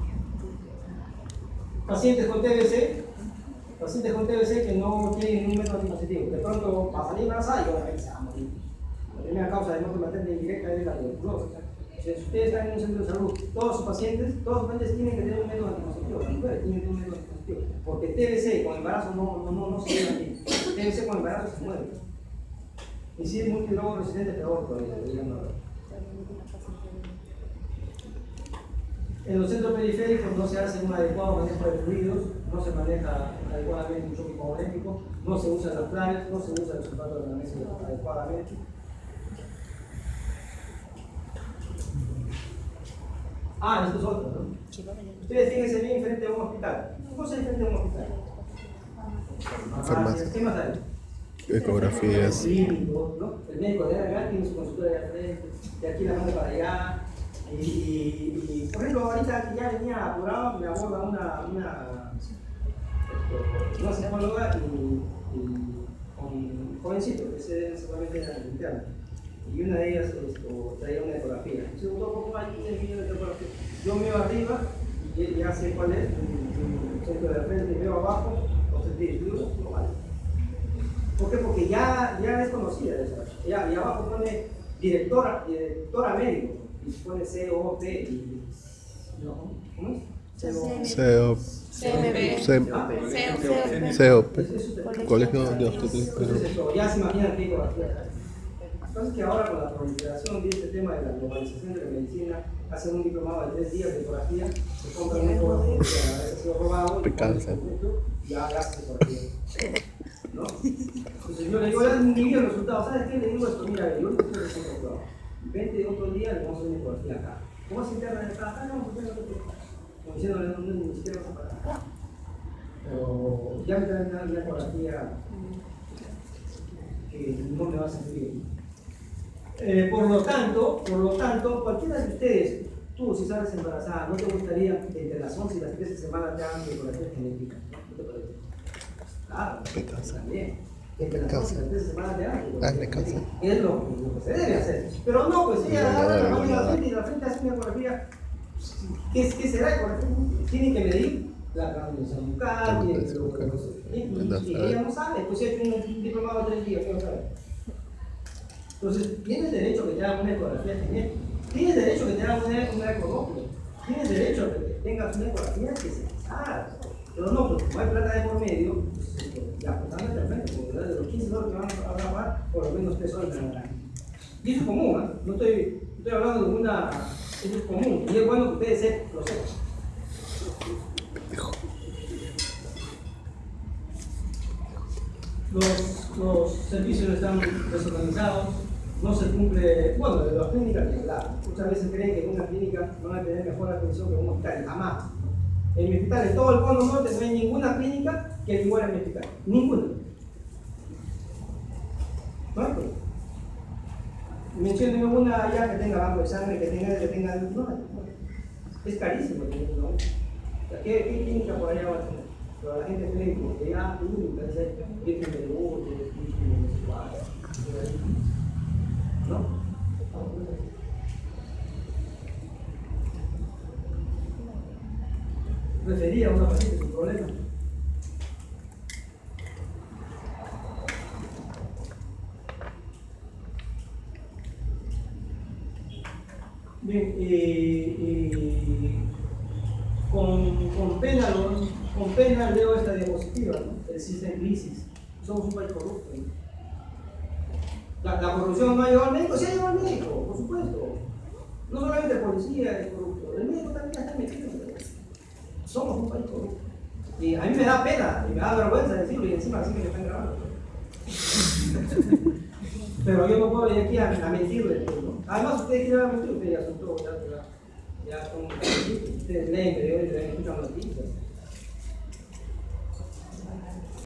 Pacientes con TBC que no tienen un método anticonceptivo. De pronto va a salir embarazada y obviamente se va a morir. La primera causa de muerte materna indirecta es la tuberculosis. Si ustedes están en un centro de salud, todos sus pacientes tienen que tener un método anticonceptivo, las mujeres tienen que tener un método anticonceptivo, porque TBC con embarazo no se lleva aquí. TBC con embarazo se muere. Y si es multidrogo resistente, peor todavía, digamos. En los centros periféricos no se hace un adecuado manejo de fluidos, no se maneja adecuadamente un choque hipovolémico, no se usan las planes, no se usa el sulfato de magnesio adecuadamente. Esto es otro, ¿no? Ustedes fíjense bien frente a un hospital. ¿Cómo se frente a un hospital? Farmacia. ¿Qué más hay? Ecografías. Clínico, ¿no? El médico de acá tiene su consultorio de frente, de aquí la manda para allá. Y por ejemplo, ahorita que ya venía apurado, me aborda una psicóloga y con jovencito, que se seguramente era interna. Y una de ellas traía una ecografía. Se preguntó cómo allí el video de ecografía. Yo me veo arriba y ya sé cuál es, el centro de la frente, y veo abajo, no vale. ¿Por qué? Porque ya es conocida esa. Y abajo pone directora médico, y pone COP y. ¿Cómo es? COP. Colegio de Obstetricia. Entonces, ya se imaginan qué ecografía. Lo que pasa es que ahora con la proliferación de este tema de la globalización de la medicina, hacen un diplomado de 3 días de ecografía, se compran un ecografía que a veces ha sido robado y ya hace ecografía. ¿No? Entonces yo le digo, ya ni vi el resultado, ¿sabes qué? Le digo esto, mira, yo te estoy recién comprobado. Vente otro día, le vamos a hacer una ecografía acá. ¿Cómo se interna acá? No, pues ya no te preocupes. Como diciéndole, ni siquiera vas a pagar. Pero ya me traen una ecografía que no me va a servir bien. Por lo tanto, cualquiera de ustedes, tú si sales embarazada, ¿no te gustaría que entre las 11 y las 13 semanas te hagan ecografía genética? ¿No te parece? Claro, también. Que entre las 11 y las 13 semanas te hagan ecografía genética. Es lo que se debe hacer. Pero no, pues ella agarra la mano de la frente y la frente hace una ecografía. ¿Qué será ecografía? Tienen que medir la transmisión bucal, y ella no sabe, pues si hay un diplomado de 3 días, ¿qué va a saber? Entonces, tienes derecho a que te hagan una ecografía genética, tienes derecho a que te hagan una ecografía, tienes derecho a que tengas una ecografía que se sabe. Pero no, pues como hay plata de por medio, pues, ya, pues anda perfecto, porque de los $15 que van a pagar, por lo menos $3 me darán. Y eso es común, ¿eh? No estoy hablando de una. Eso es común, y es bueno que ustedes lo sepan. Los servicios están desorganizados, no se cumple, bueno, de las clínicas ni hablar. Muchas veces creen que en una clínica van a tener mejor atención que en un hospital, jamás. En mi hospital, en todo el Cono Norte, no hay ninguna clínica que iguale a mi hospital, ninguna. ¿No hay? Menciónenme una allá que tenga banco de sangre, que tenga no, es carísimo tener una. ¿Qué clínica por allá va a tener? Pero la gente cree que ya parece Virgen de Lourdes, Virgen de ¿no? Refería a una paciente sin problema. Bien, con pena leo esta diapositiva, ¿no? El sistema en crisis. Somos un país corrupto, ¿no? La corrupción no ha llegado al médico, sí ha llegado al médico, por supuesto. No solamente el policía es corrupto, el médico también está metido. Somos un país corrupto. Y a mí me da pena y me da vergüenza decirlo, y encima así que me están grabando. Pero yo no puedo ir aquí a mentirles, ¿no? Además, ustedes quieren mentir, ustedes ya son todos, ya son, ustedes leen periódicos, escuchan noticias.